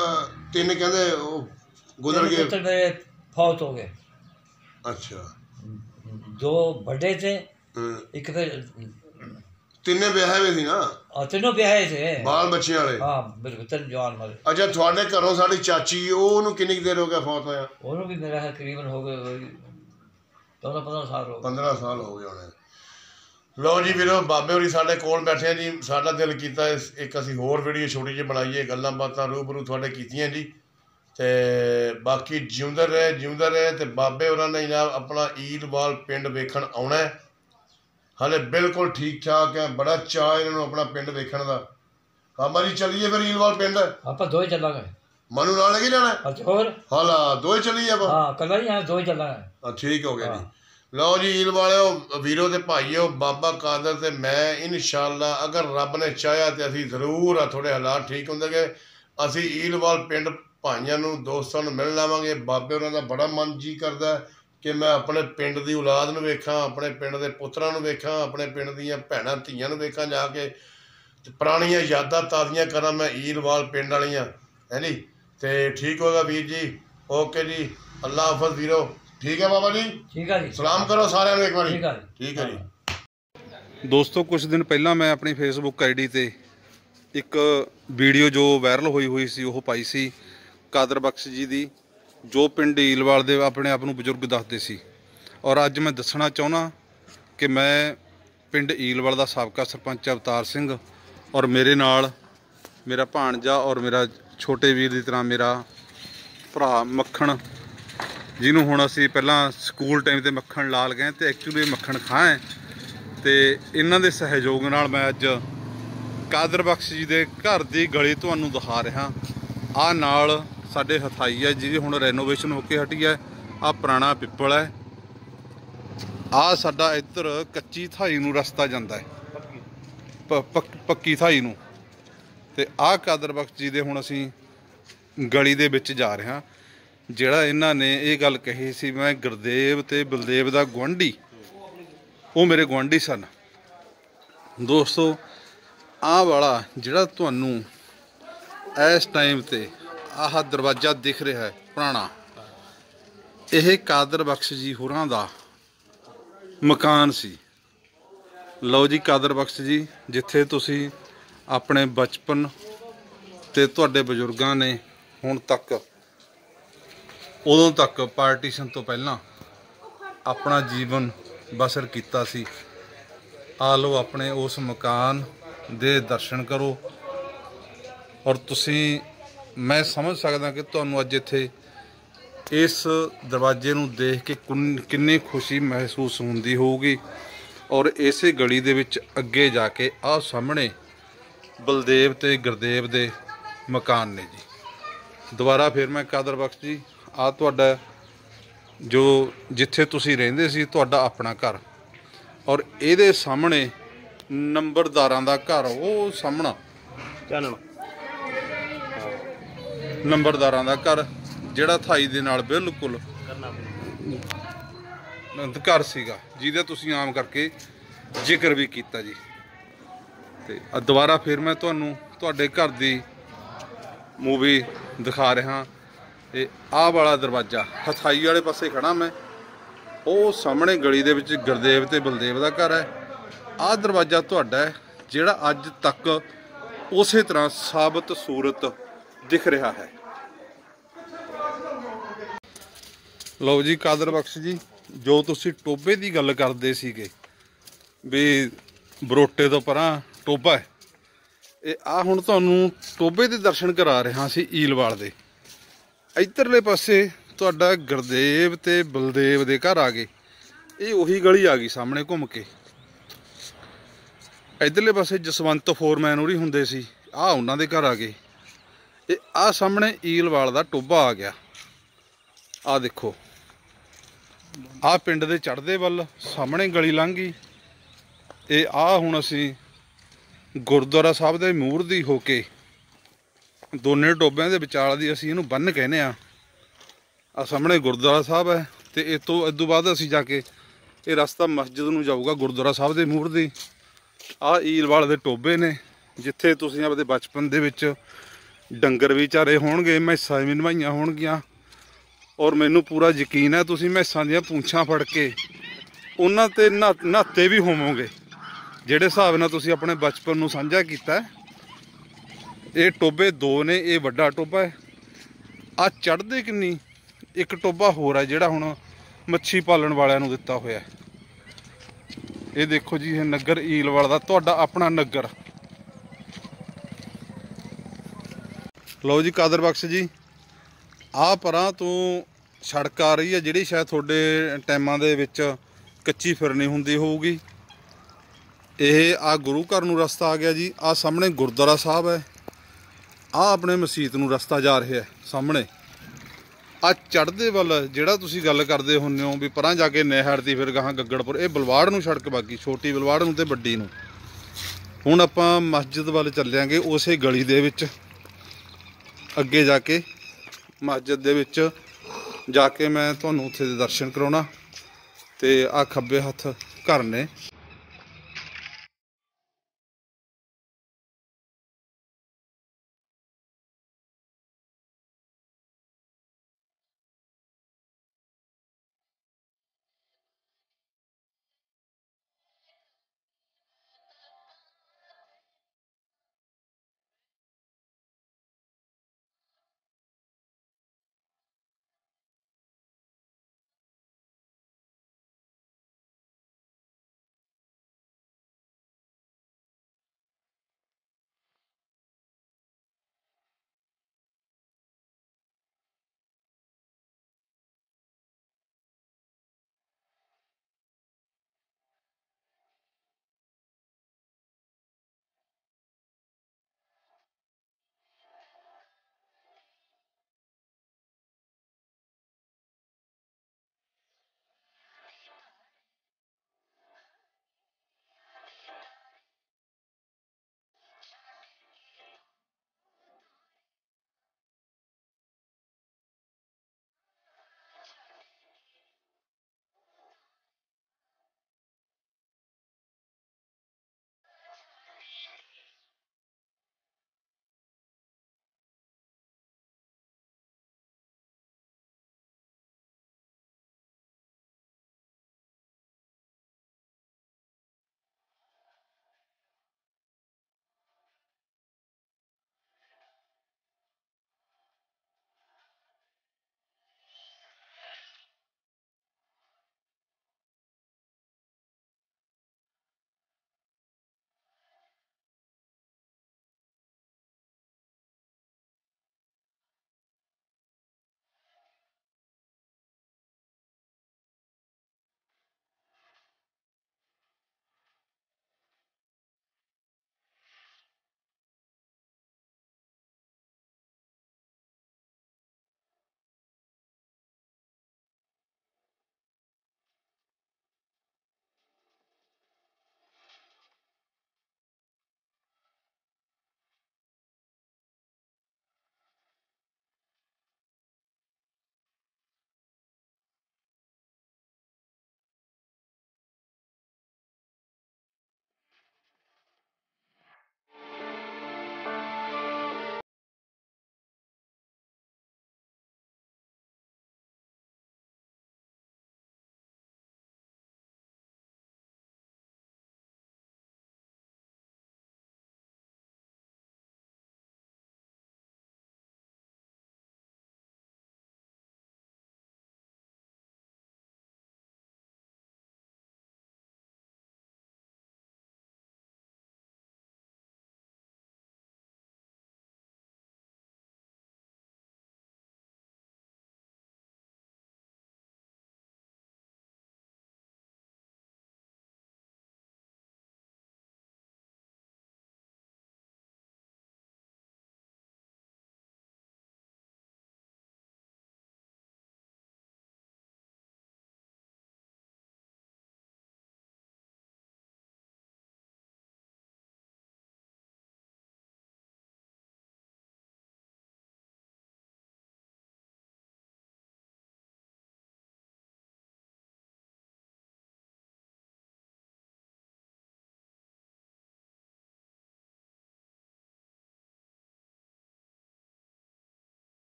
3 ਕਹਿੰਦੇ ਉਹ ਗੁਜ਼ਰ ਗਏ? ਪੁੱਤਰ ਮੇਰੇ ਫੌਤ ਹੋ ਗਏ। ਅੱਛਾ 2 ਵੱਡੇ थे, ਇੱਕ ਫਿਰ ਤਿੰਨੇ ਵਿਆਹੇ ਹੋਏ ਸੀ ਨਾ? ਤਿੰਨੋਂ ਵਿਆਹੇ थे, ਬਾਲ ਬੱਚਿਆਂ ਵਾਲੇ? ਹਾਂ ਮੇਰੇ ਤਿੰਨ ਜਵਾਨ ਮਰੇ। ਅੱਛਾ ਤੁਹਾਡੇ ਘਰੋਂ ਸਾਡੀ ਚਾਚੀ ਉਹਨੂੰ ਕਿੰਨੀ ਕੁ ਦੇਰ ਹੋ ਗਿਆ ਫੌਤ ਹੋਇਆ? ਉਹਨੂੰ ਵੀ ਮੇਰਾ ਤਕਰੀਬਨ ਹੋ ਗਏ 14-15 ਸਾਲ ਹੋ ਗਏ। 15 ਸਾਲ ਹੋ ਗਏ ਹੋਣੇ। ਲਓ ਜੀ ਵੀਰੋ ਬਾਬੇ ਹੋਰੀ ਸਾਡੇ ਕੋਲ ਬੈਠੇ ਜੀ। ਸਾਡਾ ਦਿਲ ਕੀਤਾ ਇੱਕ ਅਸੀਂ ਹੋਰ ਵੀਡੀਓ ਛੋਟੀ ਜਿਹੀ ਬਣਾਈਏ, ਗੱਲਾਂ ਬਾਤਾਂ ਰੂਬਰੂ ਤੁਹਾਡੇ ਕੀਤੀਆਂ ਜੀ। ਤੇ ਬਾਕੀ ਜਿਉਂਦਾ ਰਹੇ ਤੇ ਬਾਬੇ ਹੋਰਾਂ ਨੇ ਜਨਾਬ ਆਪਣਾ ਈਦਵਾਲ ਪਿੰਡ ਵੇਖਣ ਆਉਣਾ ਹੈ। ਹਾਲੇ ਬਿਲਕੁਲ ਠੀਕ ਠਾਕ ਹੈ, ਬੜਾ ਚਾਅ ਇਹਨਾਂ ਨੂੰ ਆਪਣਾ ਪਿੰਡ ਵੇਖਣ ਦਾ। ਹਾਂ ਜੀ ਚੱਲੀਏ ਫਿਰ ਈਦਵਾਲ ਪਿੰਡ? ਆਪਾਂ ਦੋਵੇਂ ਚੱਲਾਂਗੇ। ਮਨੂੰ ਨਾਲ ਲੈ ਕੇ ਜਾਣਾ? ਅੱਛਾ ਹੋਰ ਹਾਲਾ ਦੋਵੇਂ ਚੱਲੀਏ ਆਪਾਂ? ਹਾਂ ਕੱਲਾ ਹੀ ਦੋਵੇਂ ਚੱਲਾਂਗੇ। ਠੀਕ ਹੋ ਗਿਆ ਜੀ। ਲਓ ਜੀ ਈਦ ਵਾਲਿਓ ਵੀਰੋ ਤੇ ਭਾਈਓ, ਬਾਬਾ ਕਾਦਰ ਤੇ ਮੈਂ ਇਨਸ਼ਾਅੱਲਾ ਅਗਰ ਰੱਬ ਨੇ ਚਾਹਿਆ ਤੇ ਅਸੀਂ ਜ਼ਰੂਰ ਥੋੜੇ ਹਾਲਾਤ ਠੀਕ ਹੁੰਦੇ ਗਏ ਅਸੀਂ ਈਦਵਾਲ ਪਿੰਡ ਭਾਈਆਂ ਨੂੰ ਦੋਸਤਾਂ ਨੂੰ ਮਿਲ ਲਾਵਾਂਗੇ। ਬਾਬੇ ਉਹਨਾਂ ਦਾ ਬੜਾ ਮਨ ਜੀ ਕਰਦਾ ਕਿ ਮੈਂ ਆਪਣੇ ਪਿੰਡ ਦੀ ਔਲਾਦ ਨੂੰ ਵੇਖਾਂ, ਆਪਣੇ ਪਿੰਡ ਦੇ ਪੁੱਤਰਾਂ ਨੂੰ ਵੇਖਾਂ, ਆਪਣੇ ਪਿੰਡ ਦੀਆਂ ਭੈਣਾਂ ਧੀਆਂ ਨੂੰ ਵੇਖਾਂ ਜਾ ਕੇ, ਪੁਰਾਣੀਆਂ ਯਾਦਾਂ ਤਾਜ਼ੀਆਂ ਕਰਾਂ ਮੈਂ ਈਦਵਾਲ ਪਿੰਡ ਵਾਲੀਆਂ ਹੈ ਨੀ। ਤੇ ਠੀਕ ਹੋਗਾ ਵੀਰ ਜੀ, ਓਕੇ ਜੀ, ਅੱਲਾ ਹਾਫਿਜ਼ ਵੀਰੋ। ਠੀਕ ਹੈ ਬਾਬਾ ਜੀ? ਠੀਕ ਹੈ ਜੀ। ਸਲਾਮ ਕਰੋ ਸਾਰਿਆਂ ਨੂੰ ਇੱਕ ਵਾਰੀ। ਠੀਕ ਹੈ ਜੀ। ਦੋਸਤੋ ਕੁਝ ਦਿਨ ਪਹਿਲਾਂ ਮੈਂ ਆਪਣੀ ਫੇਸਬੁੱਕ ਆਈਡੀ ਤੇ ਇੱਕ ਵੀਡੀਓ ਜੋ ਵਾਇਰਲ ਹੋਈ ਸੀ ਉਹ ਪਾਈ ਸੀ ਕਾਦਰ ਬਖਸ਼ ਜੀ ਦੀ, ਜੋ ਪਿੰਡ ਈਲਵਾਲ ਦੇ ਆਪਣੇ ਆਪ ਨੂੰ ਬਜ਼ੁਰਗ ਦੱਸਦੇ ਸੀ। ਔਰ ਅੱਜ ਮੈਂ ਦੱਸਣਾ ਚਾਹੁੰਦਾ ਕਿ ਮੈਂ ਪਿੰਡ ਈਲਵਾਲ ਦਾ ਸਾਬਕਾ ਸਰਪੰਚ ਅਵਤਾਰ ਸਿੰਘ ਔਰ ਮੇਰੇ ਨਾਲ ਮੇਰਾ ਭਾਣਜਾ ਔਰ ਮੇਰਾ ਛੋਟੇ ਵੀਰ ਦੀ ਤਰ੍ਹਾਂ ਮੇਰਾ ਭਰਾ ਮੱਖਣ, ਜਿਹਨੂੰ ਹੁਣ ਅਸੀਂ ਪਹਿਲਾਂ ਸਕੂਲ ਟਾਈਮ ਤੇ ਮੱਖਣ ਲਾਲ ਗਏ ਤੇ ਐਕਚੁਅਲੀ ਮੱਖਣ ਖਾਂ ਹੈ, ਤੇ ਇਹਨਾਂ ਦੇ ਸਹਿਯੋਗ ਨਾਲ ਮੈਂ ਅੱਜ ਕਾਦਰ ਬਖਸ਼ ਜੀ ਦੇ ਘਰ ਦੀ ਗਲੀ ਤੁਹਾਨੂੰ ਦਿਖਾ ਰਿਹਾ। ਆਹ ਨਾਲ ਸਾਡੇ ਹਥਾਈ ਹੈ ਜਿਹਦੀ ਹੁਣ ਰੈਨੋਵੇਸ਼ਨ ਹੋ ਕੇ ਹਟੀ ਹੈ। ਆਹ ਪੁਰਾਣਾ ਪਿੱਪਲ ਹੈ। ਆਹ ਸਾਡਾ ਇੱਧਰ ਕੱਚੀ ਥਾਈ ਨੂੰ ਰਸਤਾ ਜਾਂਦਾ ਹੈ, ਪੱਕੀ ਥਾਈ ਨੂੰ, ਤੇ ਆਹ ਕਾਦਰ ਬਖਸ਼ ਜੀ ਦੇ ਹੁਣ ਅਸੀਂ ਗਲੀ ਦੇ ਵਿੱਚ ਜਾ ਰਹੇ ਹਾਂ। ਜਿਹੜਾ ਇਹਨਾਂ ਨੇ ਇਹ ਗੱਲ ਕਹੀ ਸੀ ਮੈਂ ਗੁਰਦੇਵ ਤੇ ਬਲਦੇਵ ਦਾ ਗੁਆਂਢੀ, ਉਹ ਮੇਰੇ ਗੁਆਂਢੀ ਸਨ। ਦੋਸਤੋ ਆਹ ਵਾਲਾ ਜਿਹੜਾ ਤੁਹਾਨੂੰ ਇਸ ਟਾਈਮ ਤੇ ਆਹ ਦਰਵਾਜ਼ਾ ਦਿਖ ਰਿਹਾ ਹੈ ਪੁਰਾਣਾ, ਇਹ ਕਾਦਰ ਬਖਸ਼ ਜੀ ਹੋਰਾਂ ਦਾ ਮਕਾਨ ਸੀ। ਲਓ ਜੀ ਕਾਦਰ ਬਖਸ਼ ਜੀ, ਜਿੱਥੇ ਤੁਸੀਂ ਆਪਣੇ ਬਚਪਨ ਤੇ ਤੁਹਾਡੇ ਬਜ਼ੁਰਗਾਂ ਨੇ ਹੁਣ ਤੱਕ, ਉਦੋਂ ਤੱਕ ਪਾਰਟੀਸ਼ਨ ਤੋਂ ਪਹਿਲਾਂ ਆਪਣਾ ਜੀਵਨ ਬਸਰ ਕੀਤਾ ਸੀ। ਆ ਲਓ ਆਪਣੇ ਉਸ ਮਕਾਨ ਦੇ ਦਰਸ਼ਨ ਕਰੋ। ਔਰ ਤੁਸੀਂ, ਮੈਂ ਸਮਝ ਸਕਦਾ ਕਿ ਤੁਹਾਨੂੰ ਅੱਜ ਇੱਥੇ ਇਸ ਦਰਵਾਜ਼ੇ ਨੂੰ ਦੇਖ ਕੇ ਕਿੰਨੀ ਖੁਸ਼ੀ ਮਹਿਸੂਸ ਹੁੰਦੀ ਹੋਊਗੀ। ਔਰ ਇਸੇ ਗਲੀ ਦੇ ਵਿੱਚ ਅੱਗੇ ਜਾ ਕੇ ਆਹ ਸਾਹਮਣੇ ਬਲਦੇਵ ਤੇ ਗੁਰਦੇਵ ਦੇ ਮਕਾਨ ਨੇ ਜੀ। ਦੁਬਾਰਾ ਫਿਰ ਮੈਂ ਕਾਦਰ ਬਖਸ਼ ਜੀ, ਆਹ ਤੁਹਾਡਾ ਜੋ ਜਿੱਥੇ ਤੁਸੀਂ ਰਹਿੰਦੇ ਸੀ ਤੁਹਾਡਾ ਆਪਣਾ ਘਰ, ਔਰ ਇਹਦੇ ਸਾਹਮਣੇ ਨੰਬਰਦਾਰਾਂ ਦਾ ਘਰ, ਉਹ ਸਾਹਮਣਾ ਨੰਬਰਦਾਰਾਂ ਦਾ ਘਰ ਜਿਹੜਾ ਥਾਈ ਦੇ ਨਾਲ ਬਿਲਕੁਲ ਘਰ ਸੀਗਾ, ਜਿਹਦਾ ਤੁਸੀਂ ਆਮ ਕਰਕੇ ਜ਼ਿਕਰ ਵੀ ਕੀਤਾ ਜੀ। ਤੇ ਦੁਬਾਰਾ ਫਿਰ ਮੈਂ ਤੁਹਾਨੂੰ ਤੁਹਾਡੇ ਘਰ ਦੀ ਮੂਵੀ ਦਿਖਾ ਰਿਹਾ। ਤੇ ਆਹ ਵਾਲਾ ਦਰਵਾਜ਼ਾ ਹਥਾਈ ਵਾਲੇ ਪਾਸੇ ਖੜਾ ਮੈਂ, ਉਹ ਸਾਹਮਣੇ ਗਲੀ ਦੇ ਵਿੱਚ ਗੁਰਦੇਵ ਤੇ ਬਲਦੇਵ ਦਾ ਘਰ ਹੈ। ਆਹ ਦਰਵਾਜ਼ਾ ਤੁਹਾਡਾ ਹੈ, ਜਿਹੜਾ ਅੱਜ ਤੱਕ ਉਸੇ ਤਰ੍ਹਾਂ ਸਾਬਤ ਸੂਰਤ ਦਿਖ ਰਿਹਾ ਹੈ। ਲਓ ਜੀ ਕਾਦਰ ਬਖਸ਼ ਜੀ, ਜੋ ਤੁਸੀਂ ਟੋਬੇ ਦੀ ਗੱਲ ਕਰਦੇ ਸੀਗੇ ਵੀ ਬਰੋਟੇ ਤੋਂ ਪਰਾਂ ਟੋਬਾ ਹੈ, ਇਹ ਆ ਹੁਣ ਤੁਹਾਨੂੰ ਟੋਬੇ ਦੇ ਦਰਸ਼ਨ ਕਰਾ ਰਿਹਾ ਸੀ ਈਲਵਾਲ ਦੇ। ਇੱਧਰਲੇ ਪਾਸੇ ਤੁਹਾਡਾ ਗੁਰਦੇਵ ਤੇ ਬਲਦੇਵ ਦੇ ਘਰ ਆ ਗਏ, ਇਹ ਉਹੀ ਗਲੀ ਆ ਗਈ ਸਾਹਮਣੇ ਘੁੰਮ ਕੇ। ਇੱਧਰਲੇ ਪਾਸੇ ਜਸਵੰਤ ਫੋਰਮੈਨ ਉਰੀ ਹੁੰਦੇ ਸੀ, ਆਹ ਉਹਨਾਂ ਦੇ ਘਰ ਆ ਗਏ। ਇਹ ਆਹ ਸਾਹਮਣੇ ਈਲਵਾਲ ਦਾ ਟੋਬਾ ਆ ਗਿਆ। ਆਹ ਦੇਖੋ, ਆਹ ਪਿੰਡ ਦੇ ਚੜ੍ਹਦੇ ਵੱਲ ਸਾਹਮਣੇ ਗਲੀ ਲੰਘ ਗਈ। ਇਹ ਆਹ ਹੁਣ ਅਸੀਂ ਗੁਰਦੁਆਰਾ ਸਾਹਿਬ ਦੇ ਮੂਹਰ ਦੀ ਹੋ ਕੇ ਦੋਨੇ ਟੋਬਿਆਂ ਦੇ ਵਿਚਾਲ ਦੀ, ਅਸੀਂ ਇਹਨੂੰ ਬੰਨ ਕਹਿੰਦੇ ਆ। ਆਹ ਸਾਹਮਣੇ ਗੁਰਦੁਆਰਾ ਸਾਹਿਬ ਹੈ, ਤੇ ਇਦੋਂ ਬਾਅਦ ਅਸੀਂ ਜਾ ਕੇ ਇਹ ਰਸਤਾ ਮਸਜਿਦ ਨੂੰ ਜਾਊਗਾ ਗੁਰਦੁਆਰਾ ਸਾਹਿਬ ਦੇ ਮੂਹਰ ਦੀ। ਆਹ ਈਲਵਾਲ ਦੇ ਟੋਬੇ ਨੇ, ਜਿੱਥੇ ਤੁਸੀਂ ਆਪਦੇ ਬਚਪਨ ਦੇ ਵਿੱਚ ਡੰਗਰ ਵੀ ਚਾਰੇ ਹੋਣਗੇ, ਮੈਸਾਂ ਵੀ ਨਵਾਈਆਂ ਹੋਣਗੀਆਂ। ਔਰ ਮੈਨੂੰ ਪੂਰਾ ਯਕੀਨ ਹੈ ਤੁਸੀਂ ਮੈਸਾਂ ਦੀਆਂ ਪੂੰਛਾਂ ਫੜ ਕੇ ਉਹਨਾਂ ਤੇ ਨਹਾਤੇ ਵੀ ਹੋਵੋਗੇ, ਜਿਹੜੇ ਹਿਸਾਬ ਨਾਲ ਤੁਸੀਂ ਆਪਣੇ ਬਚਪਨ ਨੂੰ ਸਾਂਝਾ ਕੀਤਾ। ਇਹ ਟੋਬੇ ਦੋ ਨੇ, ਇਹ ਵੱਡਾ ਟੋਬਾ ਹੈ। ਆਹ ਚੜ੍ਹਦੇ ਕਿੰਨੀ ਇੱਕ ਟੋਬਾ ਹੋਰ ਹੈ ਜਿਹੜਾ ਹੁਣ ਮੱਛੀ ਪਾਲਣ ਵਾਲਿਆਂ ਨੂੰ ਦਿੱਤਾ ਹੋਇਆ। ਇਹ ਦੇਖੋ ਜੀ, ਇਹ ਨਗਰ ਈਲਵਾਲ ਦਾ ਤੁਹਾਡਾ ਆਪਣਾ ਨਗਰ। ਲਓ ਜੀ ਕਾਦਰ ਬਖਸ਼ ਜੀ, ਆਹ ਪਰਾਂ ਤੋਂ ਸੜਕ ਆ ਰਹੀ ਹੈ ਜਿਹੜੀ ਸ਼ਾਇਦ ਤੁਹਾਡੇ ਟਾਈਮਾਂ ਦੇ ਵਿੱਚ ਕੱਚੀ ਫਿਰਨੀ ਹੁੰਦੀ ਹੋਊਗੀ। ਇਹ ਆ ਗੁਰੂ ਘਰ ਨੂੰ ਰਸਤਾ ਆ ਗਿਆ ਜੀ। ਆਹ ਸਾਹਮਣੇ ਗੁਰਦੁਆਰਾ ਸਾਹਿਬ ਹੈ। ਆਹ ਆਪਣੇ ਮਸਜਿਦ ਨੂੰ ਰਸਤਾ ਜਾ ਰਿਹਾ ਸਾਹਮਣੇ। ਆਹ ਚੜ੍ਹਦੇ ਵੱਲ ਜਿਹੜਾ ਤੁਸੀਂ ਗੱਲ ਕਰਦੇ ਹੁੰਦੇ ਹੋ ਵੀ ਪਰਾਂ ਜਾ ਕੇ ਨਹਿਰ ਦੀ, ਫਿਰ ਗਾਹਾਂ ਗੱਗੜਪੁਰ, ਇਹ ਬਲਵਾੜ ਨੂੰ ਸੜਕ ਬਾਕੀ, ਛੋਟੀ ਬਲਵਾੜ ਨੂੰ ਤੇ ਵੱਡੀ ਨੂੰ। ਹੁਣ ਆਪਾਂ ਮਸਜਿਦ ਵੱਲ ਚੱਲਿਆਂਗੇ, ਉਸੇ ਗਲੀ ਦੇ ਵਿੱਚ ਅੱਗੇ ਜਾ ਕੇ ਮਸਜਿਦ ਦੇ ਵਿੱਚ ਜਾ ਕੇ ਮੈਂ ਤੁਹਾਨੂੰ ਉੱਥੇ ਦੇ ਦਰਸ਼ਨ ਕਰਾਉਣਾ। ਤੇ ਆਹ ਖੱਬੇ ਹੱਥ ਘਰ ਨੇ।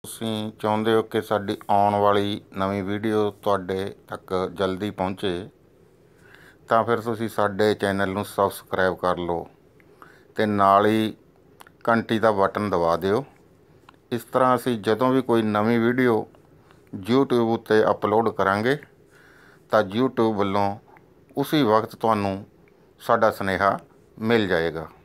ਤੁਸੀਂ ਚਾਹੁੰਦੇ ਹੋ ਕਿ ਸਾਡੀ ਆਉਣ ਵਾਲੀ ਨਵੀਂ ਵੀਡੀਓ ਤੁਹਾਡੇ ਤੱਕ ਜਲਦੀ ਪਹੁੰਚੇ ਤਾਂ ਫਿਰ ਤੁਸੀਂ ਸਾਡੇ ਚੈਨਲ ਨੂੰ ਸਬਸਕ੍ਰਾਈਬ ਕਰ ਲਓ ਤੇ ਨਾਲ ਹੀ ਘੰਟੀ ਦਾ ਬਟਨ ਦਬਾ ਦਿਓ। ਇਸ ਤਰ੍ਹਾਂ ਅਸੀਂ ਜਦੋਂ ਵੀ ਕੋਈ ਨਵੀਂ ਵੀਡੀਓ YouTube ਉੱਤੇ ਅਪਲੋਡ ਕਰਾਂਗੇ ਤਾਂ YouTube ਵੱਲੋਂ ਉਸੇ ਵਕਤ ਤੁਹਾਨੂੰ ਸਾਡਾ ਸੁਨੇਹਾ ਮਿਲ ਜਾਏਗਾ।